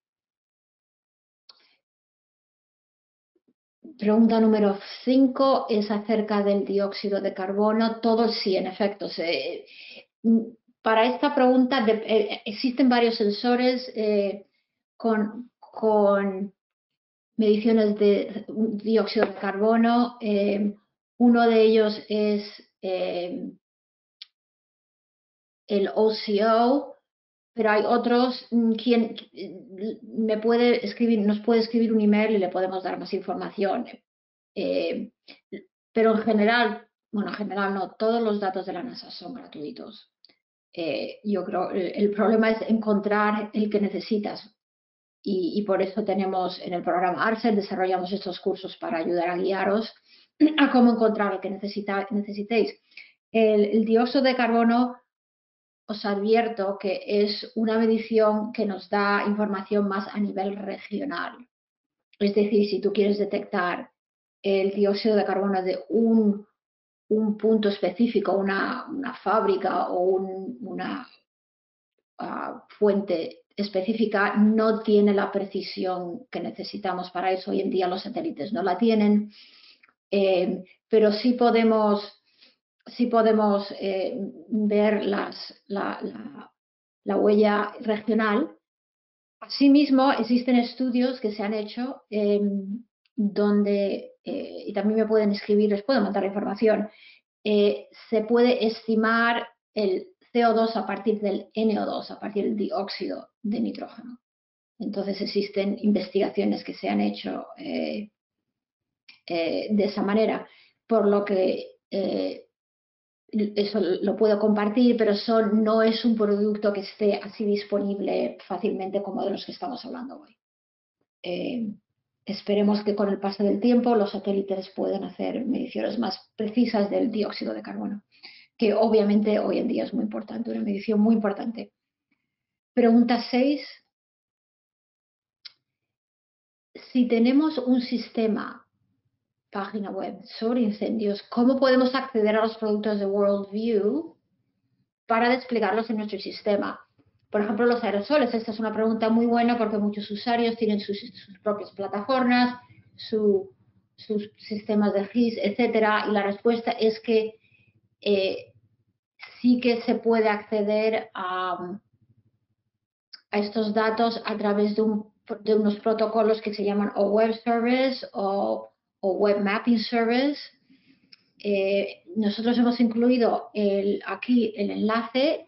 Pregunta número cinco es acerca del dióxido de carbono. Todo sí, en efecto. Se, para esta pregunta de, eh, existen varios sensores eh, con, con mediciones de dióxido de carbono. Eh, uno de ellos es eh, el O C O, pero hay otros. Quien me puede escribir, nos puede escribir un email y le podemos dar más información. Eh, pero en general, bueno, en general no, todos los datos de la NASA son gratuitos. Eh, yo creo el, el problema es encontrar el que necesitas. Y, y por eso tenemos en el programa ARCET, desarrollamos estos cursos para ayudar a guiaros a cómo encontrar el que necesita, necesitéis. El, el dióxido de carbono, os advierto que es una medición que nos da información más a nivel regional. Es decir, si tú quieres detectar el dióxido de carbono de un, un punto específico, una, una fábrica o un, una uh, fuente específica, no tiene la precisión que necesitamos para eso. Hoy en día los satélites no la tienen, eh, pero sí podemos, sí podemos eh, ver las, la, la, la huella regional. Asimismo, existen estudios que se han hecho eh, donde, eh, y también me pueden escribir, les puedo mandar la información, eh, se puede estimar el C O dos a partir del N O dos, a partir del dióxido de nitrógeno. Entonces existen investigaciones que se han hecho eh, eh, de esa manera, por lo que eh, eso lo puedo compartir, pero son, no es un producto que esté así disponible fácilmente como de los que estamos hablando hoy. Eh, esperemos que con el paso del tiempo los satélites puedan hacer mediciones más precisas del dióxido de carbono, que obviamente hoy en día es muy importante, una medición muy importante. Pregunta seis. Si tenemos un sistema, página web, sobre incendios, ¿cómo podemos acceder a los productos de Worldview para desplegarlos en nuestro sistema? Por ejemplo, los aerosoles. Esta es una pregunta muy buena porque muchos usuarios tienen sus, sus propias plataformas, su, sus sistemas de G I S, etcétera. Y la respuesta es que eh, sí que se puede acceder a, a estos datos a través de, un, de unos protocolos que se llaman o Web Service o, o Web Mapping Service. Eh, nosotros hemos incluido el, aquí el enlace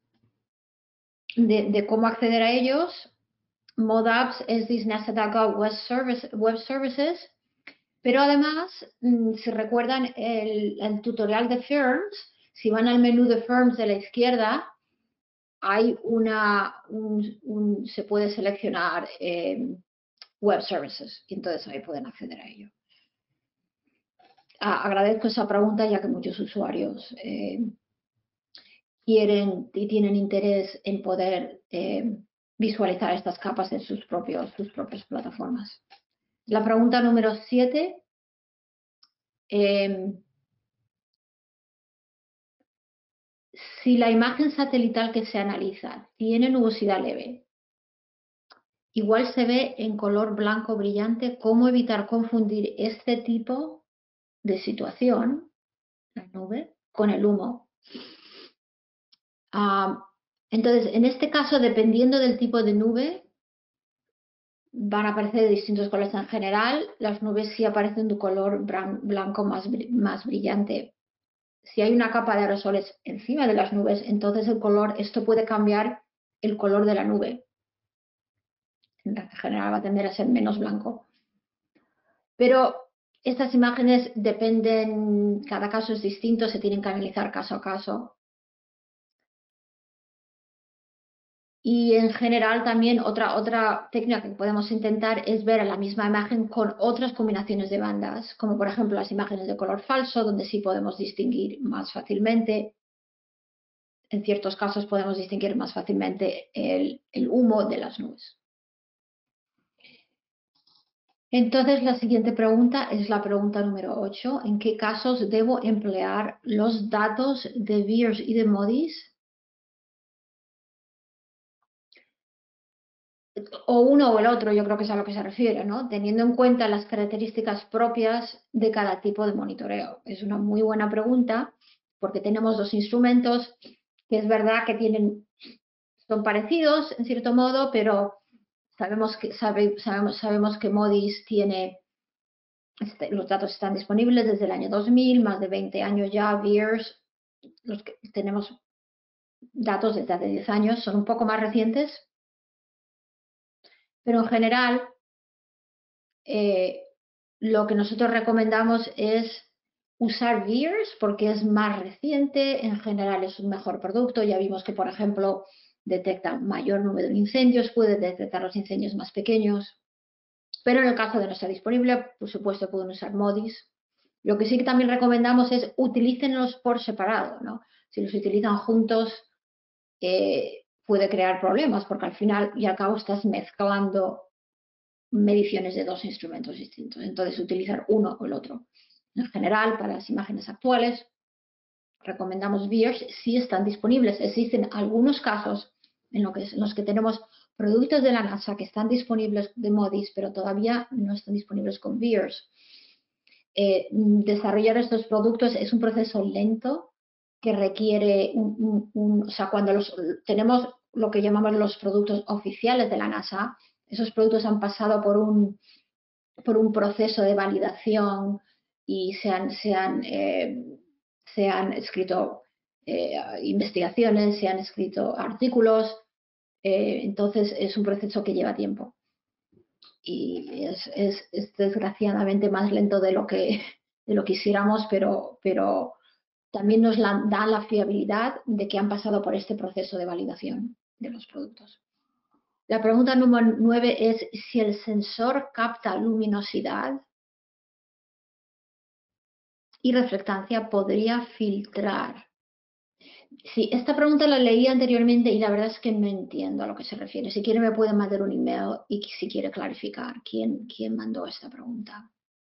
de, de cómo acceder a ellos. ModApps es this NASA punto gov Web, Service, Web Services, pero además, si recuerdan el, el tutorial de Firms, si van al menú de Firms de la izquierda, hay una, un, un, se puede seleccionar eh, Web Services, y entonces ahí pueden acceder a ello. Ah, agradezco esa pregunta ya que muchos usuarios eh, quieren y tienen interés en poder eh, visualizar estas capas en sus, propios, sus propias plataformas. La pregunta número siete. Eh, si la imagen satelital que se analiza tiene nubosidad leve, igual se ve en color blanco brillante, ¿cómo evitar confundir este tipo de situación, la nube, con el humo? Uh, entonces, en este caso, dependiendo del tipo de nube, van a aparecer de distintos colores en general. Las nubes sí aparecen de un color blanco más, más brillante. Si hay una capa de aerosoles encima de las nubes, entonces el color, esto puede cambiar el color de la nube. En general va a tender a ser menos blanco. Pero estas imágenes dependen, cada caso es distinto, se tienen que analizar caso a caso. Y en general también otra, otra técnica que podemos intentar es ver a la misma imagen con otras combinaciones de bandas, como por ejemplo las imágenes de color falso, donde sí podemos distinguir más fácilmente. En ciertos casos podemos distinguir más fácilmente el, el humo de las nubes. Entonces, la siguiente pregunta es la pregunta número ocho. ¿En qué casos debo emplear los datos de VIIRS y de MODIS? O uno o el otro, yo creo que es a lo que se refiere, ¿no? Teniendo en cuenta las características propias de cada tipo de monitoreo. Es una muy buena pregunta porque tenemos dos instrumentos que es verdad que tienen, son parecidos en cierto modo, pero sabemos que, sabe, sabemos, sabemos que MODIS tiene, este, los datos están disponibles desde el año dos mil, más de veinte años ya. VIIRS, los que tenemos datos desde hace diez años, son un poco más recientes. Pero en general, eh, lo que nosotros recomendamos es usar VIIRS porque es más reciente, en general es un mejor producto. Ya vimos que, por ejemplo, detecta mayor número de incendios, puede detectar los incendios más pequeños. Pero en el caso de no estar disponible, por supuesto, pueden usar MODIS. Lo que sí que también recomendamos es utilícenlos por separado, ¿no? Si los utilizan juntos, eh, puede crear problemas porque al final y al cabo estás mezclando mediciones de dos instrumentos distintos. Entonces, utilizar uno o el otro. En general, para las imágenes actuales, recomendamos V I R S si están disponibles. Existen algunos casos en, lo que, en los que tenemos productos de la NASA que están disponibles de MODIS, pero todavía no están disponibles con V I R S. Eh, desarrollar estos productos es un proceso lento que requiere, un, un, un, o sea, cuando los, tenemos lo que llamamos los productos oficiales de la NASA, esos productos han pasado por un, por un proceso de validación y se han, se han, eh, se han escrito eh, investigaciones, se han escrito artículos, eh, entonces es un proceso que lleva tiempo y es, es, es desgraciadamente más lento de lo que, de lo que quisiéramos, pero, pero también nos la, da la fiabilidad de que han pasado por este proceso de validación de los productos. La pregunta número nueve es si el sensor capta luminosidad y reflectancia, podría filtrar. Sí, esta pregunta la leí anteriormente y la verdad es que no entiendo a lo que se refiere. Si quiere me puede mandar un email y si quiere clarificar quién, quién mandó esta pregunta.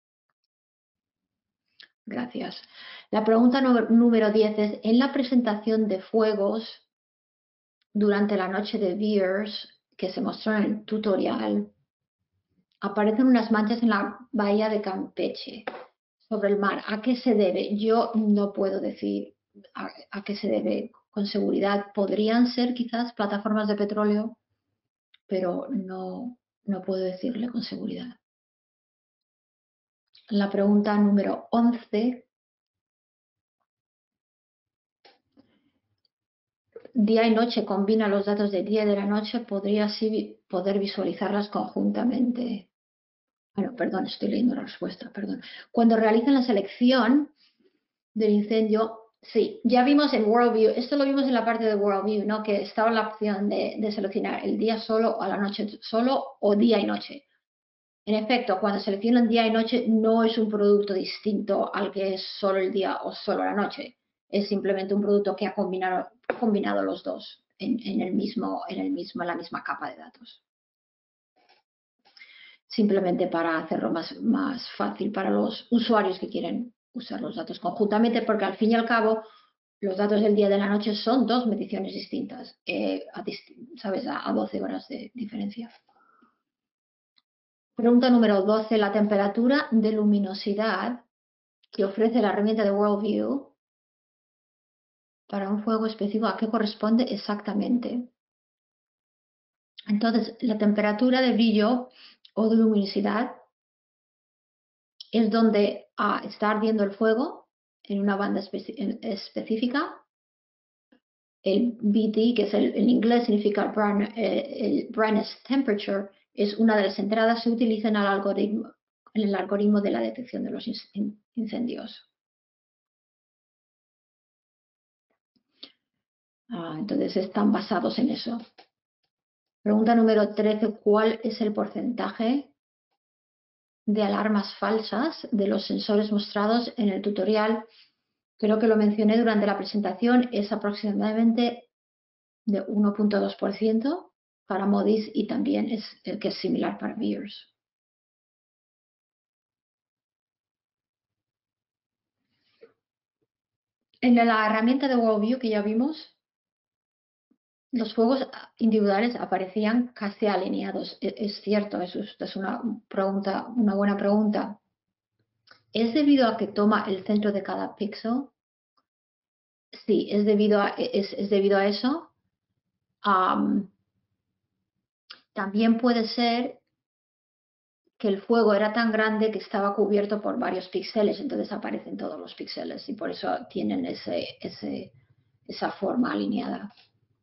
Gracias. La pregunta número diez es, en la presentación de fuegos durante la noche de V I R S que se mostró en el tutorial, aparecen unas manchas en la bahía de Campeche sobre el mar. ¿A qué se debe? Yo no puedo decir a, a qué se debe con seguridad. Podrían ser quizás plataformas de petróleo, pero no, no puedo decirle con seguridad. La pregunta número once. Día y noche combina los datos de día y de la noche, podría así poder visualizarlas conjuntamente. Bueno, perdón, estoy leyendo la respuesta, perdón. Cuando realizan la selección del incendio, sí, ya vimos en Worldview, esto lo vimos en la parte de Worldview, ¿no? Que estaba la opción de, de seleccionar el día solo o la noche solo o día y noche. En efecto, cuando seleccionan día y noche no es un producto distinto al que es solo el día o solo la noche. Es simplemente un producto que ha combinado, combinado los dos en, en, el mismo, en, el mismo, en la misma capa de datos. Simplemente para hacerlo más, más fácil para los usuarios que quieren usar los datos conjuntamente, porque al fin y al cabo los datos del día y de la noche son dos mediciones distintas, eh, a, ¿sabes? A, a doce horas de diferencia. Pregunta número doce. La temperatura de luminosidad que ofrece la herramienta de Worldview para un fuego específico, ¿a qué corresponde exactamente? Entonces, la temperatura de brillo o de luminosidad es donde ah, está ardiendo el fuego en una banda específica. El B T, que es el, en inglés significa brightness, eh, el brightness temperature, es una de las entradas que se utiliza en el algoritmo, en el algoritmo de la detección de los incendios. Ah, entonces están basados en eso. Pregunta número trece. ¿Cuál es el porcentaje de alarmas falsas de los sensores mostrados en el tutorial? Creo que lo mencioné durante la presentación. Es aproximadamente de uno punto dos por ciento para MODIS y también es el que es similar para V I R S. En la herramienta de Worldview que ya vimos, los fuegos individuales aparecían casi alineados. Es, es cierto, eso es una pregunta, una buena pregunta. ¿Es debido a que toma el centro de cada píxel? Sí, es debido a, es, es debido a eso. Um, también puede ser que el fuego era tan grande que estaba cubierto por varios píxeles, entonces aparecen todos los píxeles y por eso tienen ese, ese, esa forma alineada.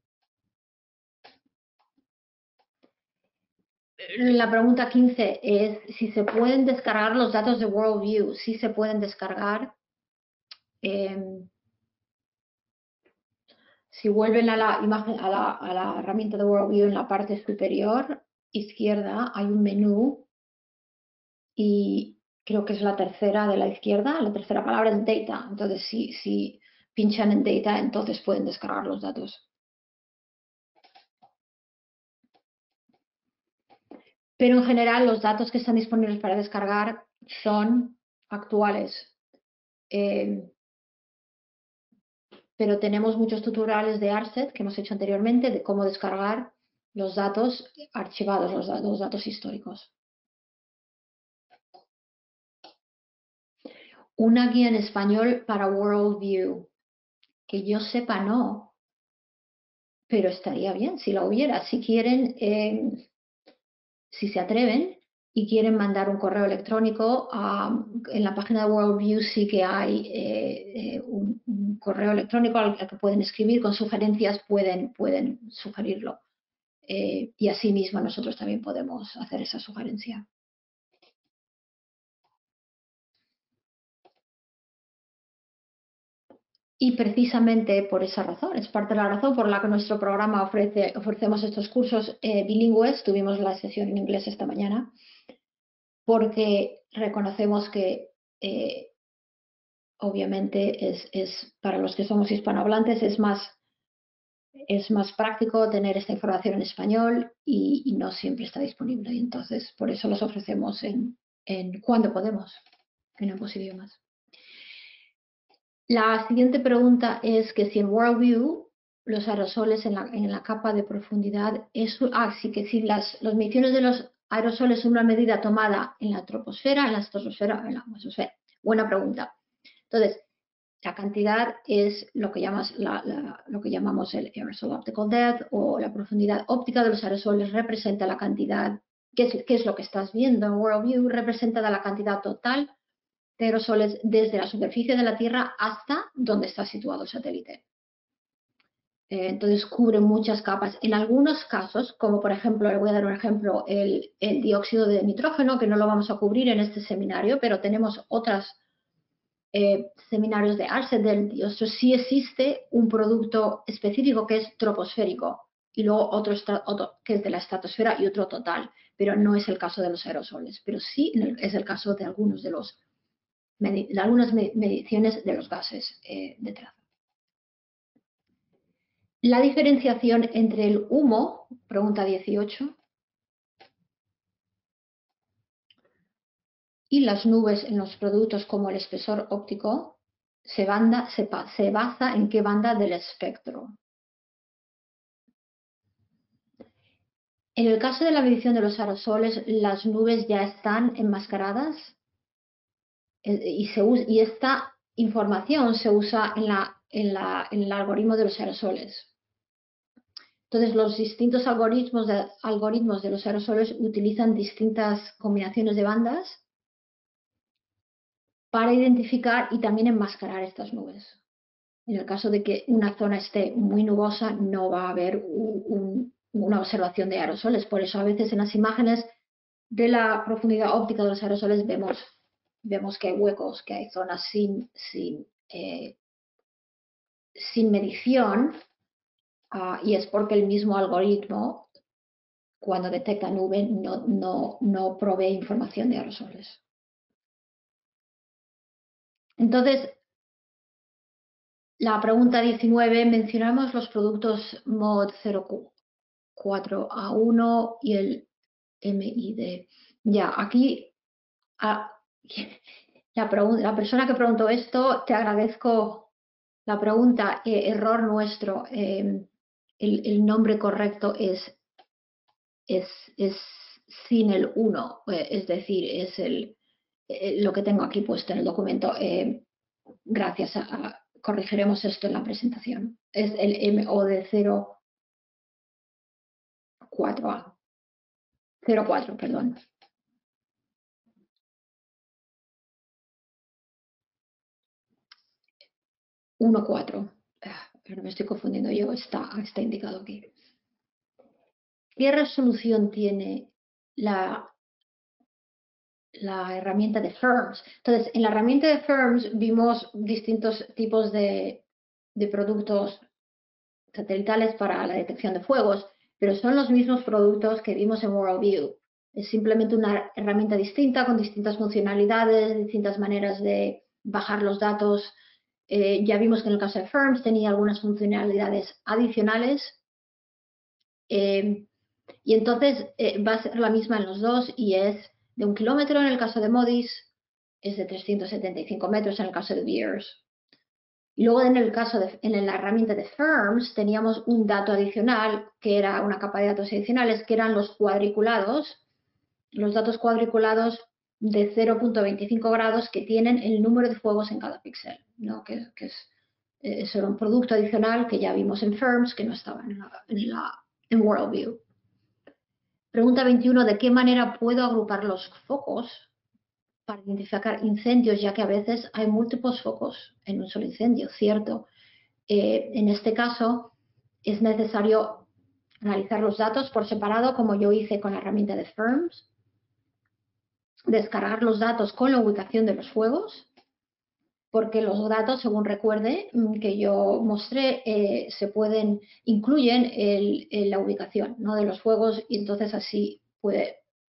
La pregunta quince es si se pueden descargar los datos de Worldview. Sí se pueden descargar. Eh, si vuelven a la imagen, a la, a la herramienta de Worldview en la parte superior izquierda hay un menú y creo que es la tercera de la izquierda, la tercera palabra es Data. Entonces, si, si pinchan en Data, entonces pueden descargar los datos. pero en general los datos que están disponibles para descargar son actuales. Eh, pero tenemos muchos tutoriales de ARSET que hemos hecho anteriormente de cómo descargar los datos archivados, los, los datos históricos. Una guía en español para Worldview. Que yo sepa, no. Pero estaría bien si la hubiera. Si quieren, eh, si se atreven y quieren mandar un correo electrónico, a, en la página de Worldview sí que hay eh, eh, un, un correo electrónico al que pueden escribir con sugerencias, pueden, pueden sugerirlo. Eh, y asimismo nosotros también podemos hacer esa sugerencia. Y precisamente por esa razón, es parte de la razón por la que nuestro programa ofrece, ofrecemos estos cursos eh, bilingües. Tuvimos la sesión en inglés esta mañana, porque reconocemos que eh, obviamente es, es, para los que somos hispanohablantes es más, es más práctico tener esta información en español y, y no siempre está disponible. Y entonces, por eso los ofrecemos en, en cuando podemos, en ambos idiomas. La siguiente pregunta es que si en Worldview los aerosoles en la, en la capa de profundidad es... Ah, sí, que si las, las mediciones de los aerosoles son una medida tomada en la troposfera, en la estratosfera, en la atmósfera. Buena pregunta. Entonces, la cantidad es lo que, llamas la, la, lo que llamamos el aerosol optical depth, o la profundidad óptica de los aerosoles representa la cantidad, ¿qué es, qué es lo que estás viendo en Worldview? Representa la cantidad total de aerosoles desde la superficie de la Tierra hasta donde está situado el satélite. Eh, entonces cubre muchas capas. En algunos casos, como por ejemplo, le voy a dar un ejemplo, el, el dióxido de nitrógeno, que no lo vamos a cubrir en este seminario, pero tenemos otros eh, seminarios de ARSET del dióxido. Sí existe un producto específico que es troposférico y luego otro, otro que es de la estratosfera y otro total, pero no es el caso de los aerosoles, pero sí es el caso de algunos de los de algunas mediciones de los gases eh, de traza. La diferenciación entre el humo, pregunta dieciocho, y las nubes en los productos como el espesor óptico se, banda, se, se basa en qué banda del espectro. En el caso de la medición de los aerosoles, las nubes ya están enmascaradas y, se, y esta información se usa en, la, en, la, en el algoritmo de los aerosoles. Entonces, los distintos algoritmos de, algoritmos de los aerosoles utilizan distintas combinaciones de bandas para identificar y también enmascarar estas nubes. En el caso de que una zona esté muy nubosa, no va a haber un, un, una observación de aerosoles. Por eso, a veces en las imágenes de la profundidad óptica de los aerosoles vemos, vemos que hay huecos, que hay zonas sin, sin, eh, sin medición, uh, y es porque el mismo algoritmo, cuando detecta nube, no, no, no provee información de aerosoles. Entonces, la pregunta diecinueve, mencionamos los productos M O D cero cuatro A uno y el M I D. Ya, aquí, a, la, la persona que preguntó esto, te agradezco la pregunta. Eh, error nuestro, eh, el, el nombre correcto es, es, es sin el uno, eh, es decir, es el, eh, lo que tengo aquí puesto en el documento. Eh, gracias a, a, corregiremos esto en la presentación. Es el M O D cero cuatro A. cero cuatro, perdón. uno cuatro. Pero me estoy confundiendo yo, está, está indicado aquí. ¿Qué resolución tiene la, la herramienta de FIRMS? Entonces, en la herramienta de FIRMS vimos distintos tipos de, de productos satelitales para la detección de fuegos, pero son los mismos productos que vimos en Worldview. Es simplemente una herramienta distinta, con distintas funcionalidades, distintas maneras de bajar los datos. Eh, ya vimos que en el caso de FIRMS tenía algunas funcionalidades adicionales. Eh, Y entonces eh, va a ser la misma en los dos y es de un kilómetro en el caso de MODIS, es de trescientos setenta y cinco metros en el caso de Beers. Y luego en el caso de en la herramienta de Firms teníamos un dato adicional, que era una capa de datos adicionales, que eran los cuadriculados, los datos cuadriculados de cero punto veinticinco grados que tienen el número de fuegos en cada píxel, ¿no? que, que es, eso era un producto adicional que ya vimos en Firms, que no estaba en, la, en, la, en WorldView. Pregunta veintiuno, ¿de qué manera puedo agrupar los focos para identificar incendios, ya que a veces hay múltiples focos en un solo incendio, ¿cierto? Eh, en este caso, es necesario analizar los datos por separado, como yo hice con la herramienta de Firms, descargar los datos con la ubicación de los fuegos, porque los datos, según recuerde, que yo mostré, eh, se pueden, incluyen el, el, la ubicación, ¿no?, de los fuegos, y entonces así puede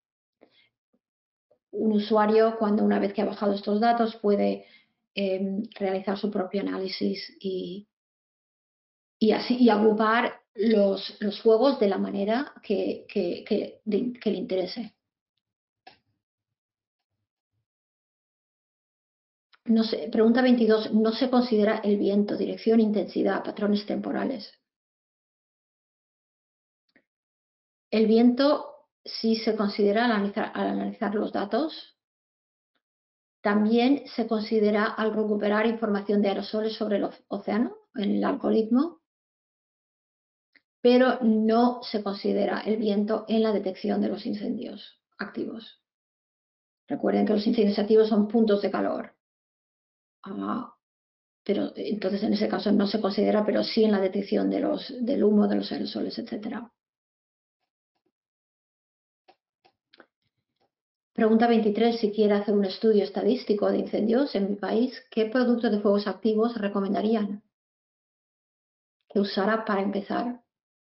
un usuario, cuando una vez que ha bajado estos datos, puede eh, realizar su propio análisis y, y, así, y agrupar los, los fuegos de la manera que, que, que, de, que le interese. No sé, pregunta veintidós. ¿No se considera el viento, dirección, intensidad, patrones temporales? El viento sí se considera al analizar, al analizar los datos. También se considera al recuperar información de aerosoles sobre el océano, en el algoritmo, pero no se considera el viento en la detección de los incendios activos. Recuerden que los incendios activos son puntos de calor. Ah, pero entonces en ese caso no se considera, pero sí en la detección de los, del humo, de los aerosoles, etcétera. Pregunta veintitrés. Si quiere hacer un estudio estadístico de incendios en mi país, ¿qué productos de fuegos activos recomendarían que usara para empezar?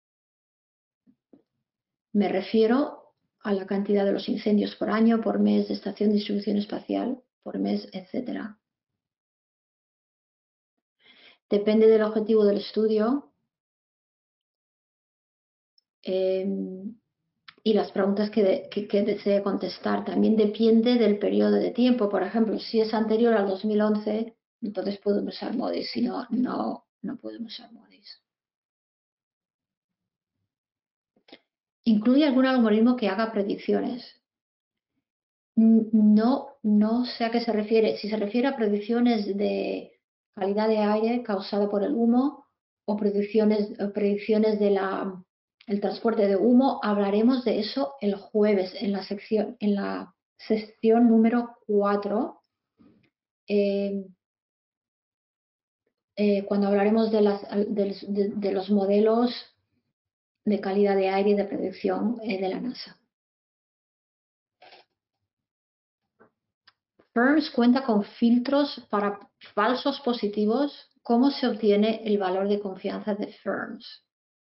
Me refiero a la cantidad de los incendios por año, por mes, de estación de distribución espacial, por mes, etcétera. Depende del objetivo del estudio eh, y las preguntas que, de, que, que desee contestar. También depende del periodo de tiempo. Por ejemplo, si es anterior al dos mil once, entonces podemos usar MODIS. Si no, no, no podemos usar MODIS. ¿Incluye algún algoritmo que haga predicciones? No, no sé a qué se refiere. Si se refiere a predicciones de calidad de aire causada por el humo o predicciones, predicciones de la, el transporte de humo, hablaremos de eso el jueves en la sección, en la sección número cuatro, eh, eh, cuando hablaremos de, las, de, de, de los modelos de calidad de aire y de predicción eh, de la NASA. Firms cuenta con filtros para falsos positivos. ¿Cómo se obtiene el valor de confianza de Firms?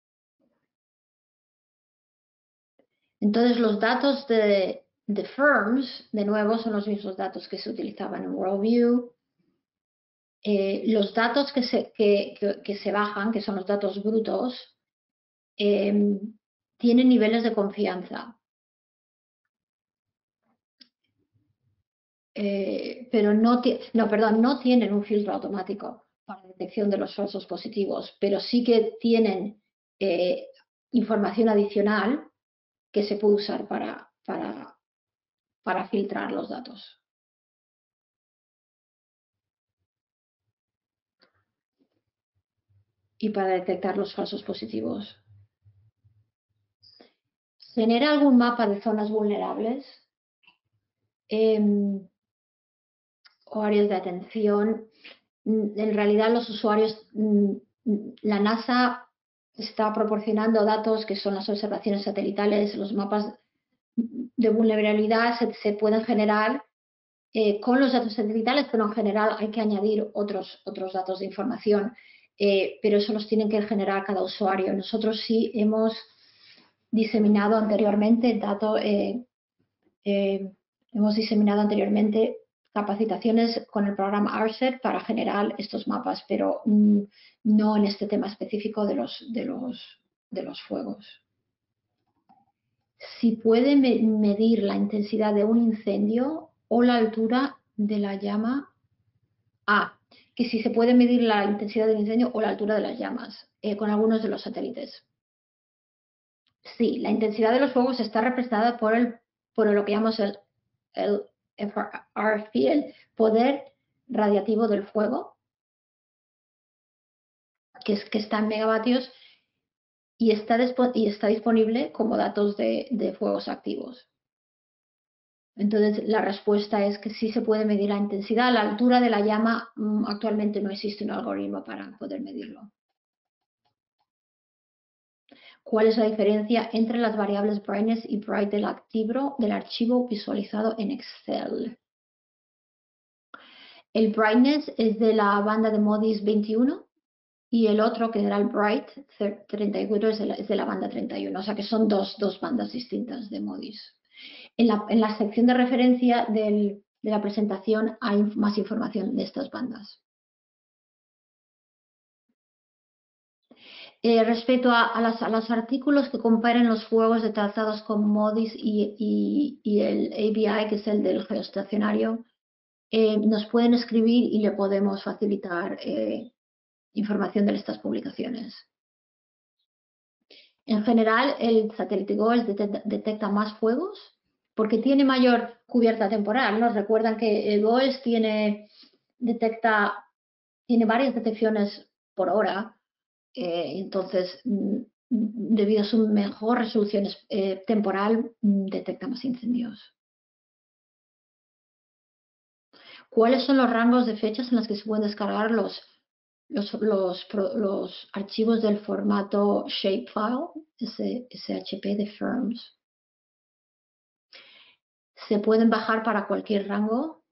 Entonces, los datos de, de Firms, de nuevo, son los mismos datos que se utilizaban en WorldView. Eh, los datos que se, que, que, que se bajan, que son los datos brutos, eh, tienen niveles de confianza. Eh, pero no, no, perdón, no tienen un filtro automático para detección de los falsos positivos, pero sí que tienen eh, información adicional que se puede usar para, para, para filtrar los datos. Y para detectar los falsos positivos. ¿Genera algún mapa de zonas vulnerables? Eh, o áreas de atención. En realidad los usuarios, la NASA está proporcionando datos que son las observaciones satelitales, los mapas de vulnerabilidad se, se pueden generar eh, con los datos satelitales, pero en general hay que añadir otros, otros datos de información, eh, pero eso los tienen que generar cada usuario. Nosotros sí hemos diseminado anteriormente datos, eh, eh, hemos diseminado anteriormente capacitaciones con el programa ARSET para generar estos mapas, pero mm, no en este tema específico de los, de los, de los fuegos. si puede me medir la intensidad de un incendio o la altura de la llama. Ah, que si se puede medir la intensidad del incendio o la altura de las llamas eh, con algunos de los satélites. Sí, la intensidad de los fuegos está representada por, el, por lo que llamamos el, el F R P, el poder radiativo del fuego, que, es, que está en megavatios y está, y está disponible como datos de, de fuegos activos. Entonces, la respuesta es que sí se puede medir la intensidad. La altura de la llama, actualmente no existe un algoritmo para poder medirlo. ¿Cuál es la diferencia entre las variables brightness y bright del archivo, del archivo visualizado en Excel? El brightness es de la banda de MODIS veintiuno y el otro, que era el bright treinta y cuatro, es de la, es de la banda treinta y uno. O sea que son dos, dos bandas distintas de MODIS. En la, en la sección de referencia del, de la presentación hay más información de estas bandas. Eh, respecto a, a, las, a, los artículos que comparen los fuegos detectados con MODIS y, y, y el A B I, que es el del geoestacionario, eh, nos pueden escribir y le podemos facilitar eh, información de estas publicaciones. En general, el satélite GOES detecta más fuegos porque tiene mayor cubierta temporal. Nos recuerdan que el GOES tiene, detecta, tiene varias detecciones por hora. Eh, entonces, debido a su mejor resolución eh, temporal, detecta más incendios. ¿Cuáles son los rangos de fechas en las que se pueden descargar los, los, los, los archivos del formato shapefile, S H P de firms? Se pueden bajar para cualquier rango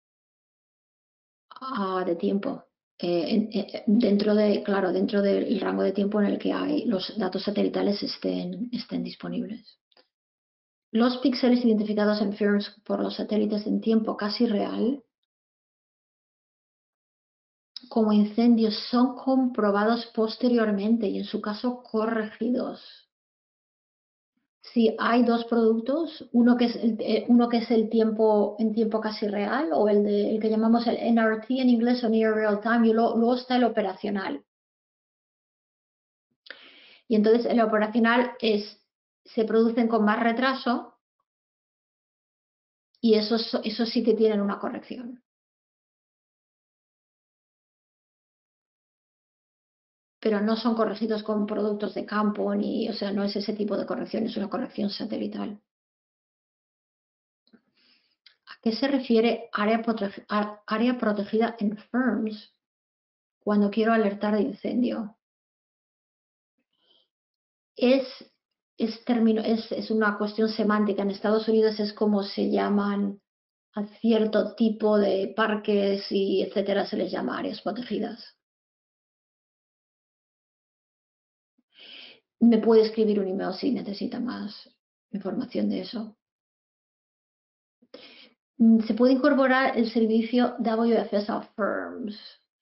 uh, de tiempo. Eh, eh, dentro de, claro, dentro del rango de tiempo en el que hay, los datos satelitales estén, estén disponibles. Los píxeles identificados en firms por los satélites en tiempo casi real como incendios son comprobados posteriormente y en su caso corregidos. Si hay dos productos, uno que es el, uno que es el tiempo en tiempo casi real o el, de, el que llamamos el N R T en inglés o Near Real Time, y luego, luego está el operacional. Y entonces el operacional es, se producen con más retraso y esos, esos sí que tienen una corrección. Pero no son corregidos con productos de campo, ni, o sea, no es ese tipo de corrección, es una corrección satelital. ¿A qué se refiere área, protege, área protegida en firms cuando quiero alertar de incendio? Es, es, término, es, es una cuestión semántica. En Estados Unidos es como se llaman a cierto tipo de parques y etcétera, se les llama áreas protegidas. Me puede escribir un email si necesita más información de eso. Se puede incorporar el servicio W F S a firms.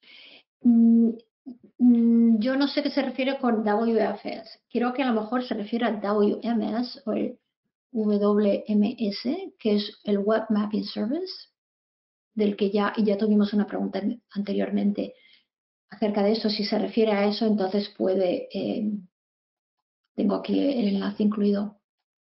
Yo no sé qué se refiere con W F S. Creo que a lo mejor se refiere a W M S o el W M S, que es el Web Mapping Service, del que ya, y ya tuvimos una pregunta anteriormente acerca de eso. Si se refiere a eso, entonces puede, eh, tengo aquí el enlace incluido.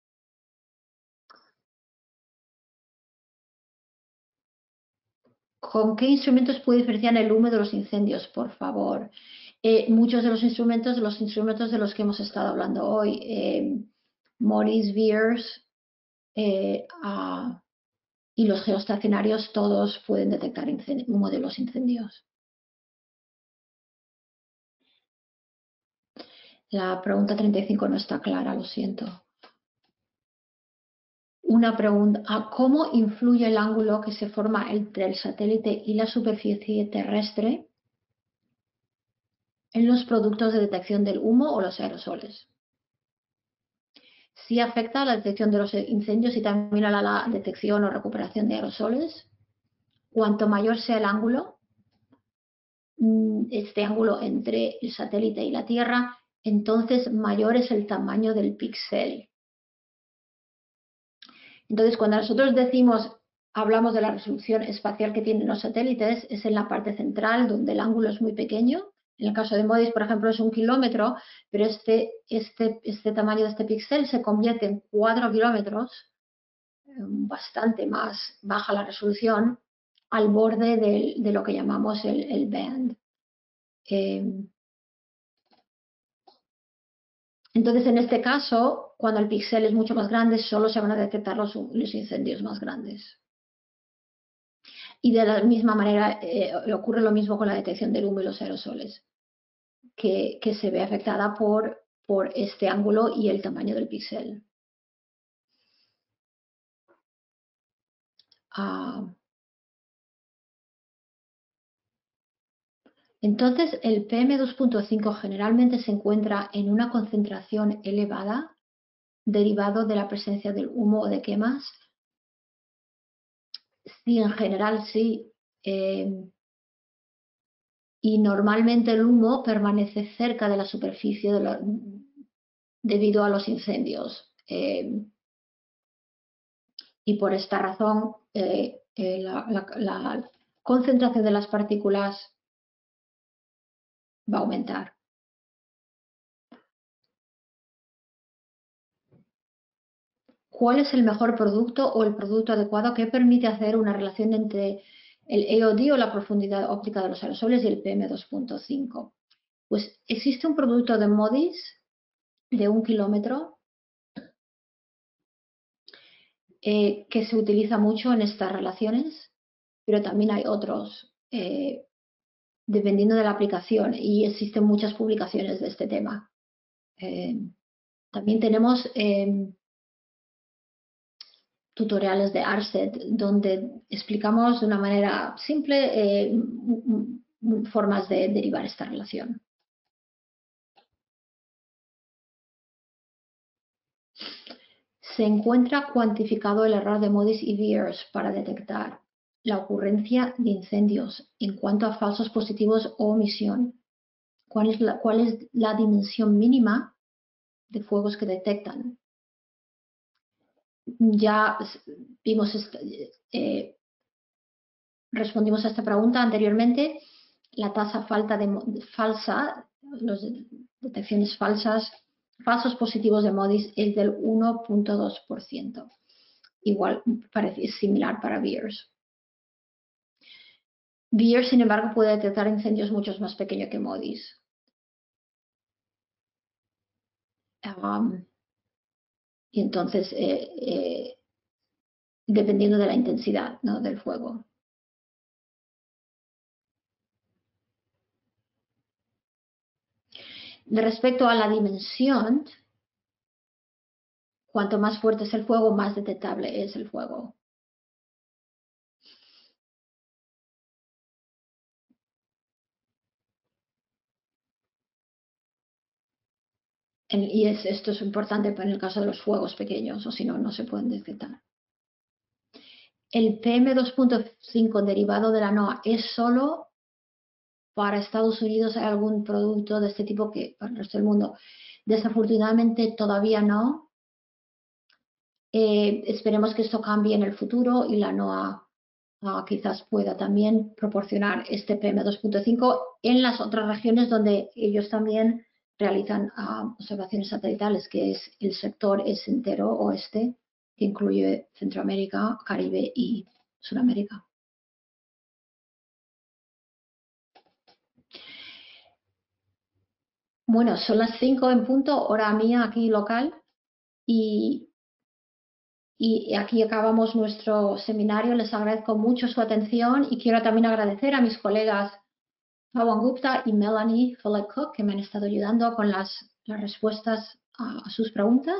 ¿Con qué instrumentos puede diferenciar el humo de los incendios? Por favor. Eh, muchos de los instrumentos, los instrumentos de los que hemos estado hablando hoy, eh, Morris, Beers eh, uh, y los geoestacionarios, todos pueden detectar humo de los incendios. La pregunta treinta y cinco no está clara, lo siento. Una pregunta, ¿cómo influye el ángulo que se forma entre el satélite y la superficie terrestre en los productos de detección del humo o los aerosoles? Sí afecta a la detección de los incendios y también a la detección o recuperación de aerosoles. Cuanto mayor sea el ángulo, este ángulo entre el satélite y la Tierra, entonces mayor es el tamaño del píxel. Entonces, cuando nosotros decimos, hablamos de la resolución espacial que tienen los satélites, es en la parte central, donde el ángulo es muy pequeño. En el caso de MODIS, por ejemplo, es un kilómetro, pero este, este, este tamaño de este píxel se convierte en cuatro kilómetros, bastante más baja la resolución, al borde de, de lo que llamamos el, el band. Eh, entonces, en este caso, cuando el píxel es mucho más grande, solo se van a detectar los, los incendios más grandes. Y de la misma manera eh, ocurre lo mismo con la detección del humo y los aerosoles, que, que se ve afectada por, por este ángulo y el tamaño del píxel. Ah, entonces, el P M dos punto cinco generalmente se encuentra en una concentración elevada derivado de la presencia del humo o de quemas. Sí, en general sí. Eh, y normalmente el humo permanece cerca de la superficie de la, debido a los incendios. Eh, y por esta razón eh, eh, la, la, la concentración de las partículas va a aumentar. ¿Cuál es el mejor producto o el producto adecuado que permite hacer una relación entre el A O D o la profundidad óptica de los aerosoles y el P M dos punto cinco? Pues existe un producto de MODIS de un kilómetro eh, que se utiliza mucho en estas relaciones, pero también hay otros, eh, dependiendo de la aplicación, y existen muchas publicaciones de este tema. Eh, también tenemos eh, tutoriales de ARSET donde explicamos de una manera simple eh, formas de derivar esta relación. Se encuentra cuantificado el error de MODIS y VIIRS para detectar la ocurrencia de incendios en cuanto a falsos positivos o omisión. ¿Cuál es la, cuál es la dimensión mínima de fuegos que detectan? Ya vimos, eh, respondimos a esta pregunta anteriormente. La tasa falta de, falsa, las detecciones falsas, falsos positivos de MODIS es del uno punto dos por ciento. Igual, parece similar para VIIRS. VIIRS, sin embargo, puede detectar incendios mucho más pequeños que MODIS. Um, y entonces, eh, eh, dependiendo de la intensidad, ¿no?, del fuego. De respecto a la dimensión, cuanto más fuerte es el fuego, más detectable es el fuego. En, y es, esto es importante en el caso de los fuegos pequeños, o si no, no se pueden detectar. El P M dos punto cinco derivado de la NOAA es solo para Estados Unidos. ¿Hay algún producto de este tipo que para el resto del mundo? Desafortunadamente todavía no. Eh, esperemos que esto cambie en el futuro y la NOAA uh, quizás pueda también proporcionar este P M dos punto cinco en las otras regiones donde ellos también realizan uh, observaciones satelitales, que es el sector es entero oeste, que incluye Centroamérica, Caribe y Sudamérica. Bueno, son las cinco en punto, hora mía aquí local, y, y aquí acabamos nuestro seminario. Les agradezco mucho su atención y quiero también agradecer a mis colegas Pawan Gupta y Melanie Philip Cook, que me han estado ayudando con las, las respuestas a, a sus preguntas.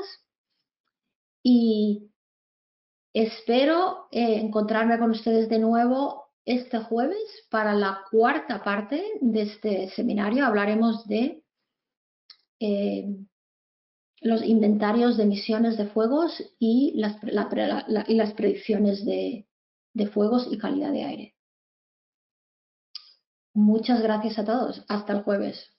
Y espero eh, encontrarme con ustedes de nuevo este jueves para la cuarta parte de este seminario. Hablaremos de eh, los inventarios de emisiones de fuegos y las, la, la, la, y las predicciones de, de fuegos y calidad de aire. Muchas gracias a todos. Hasta el jueves.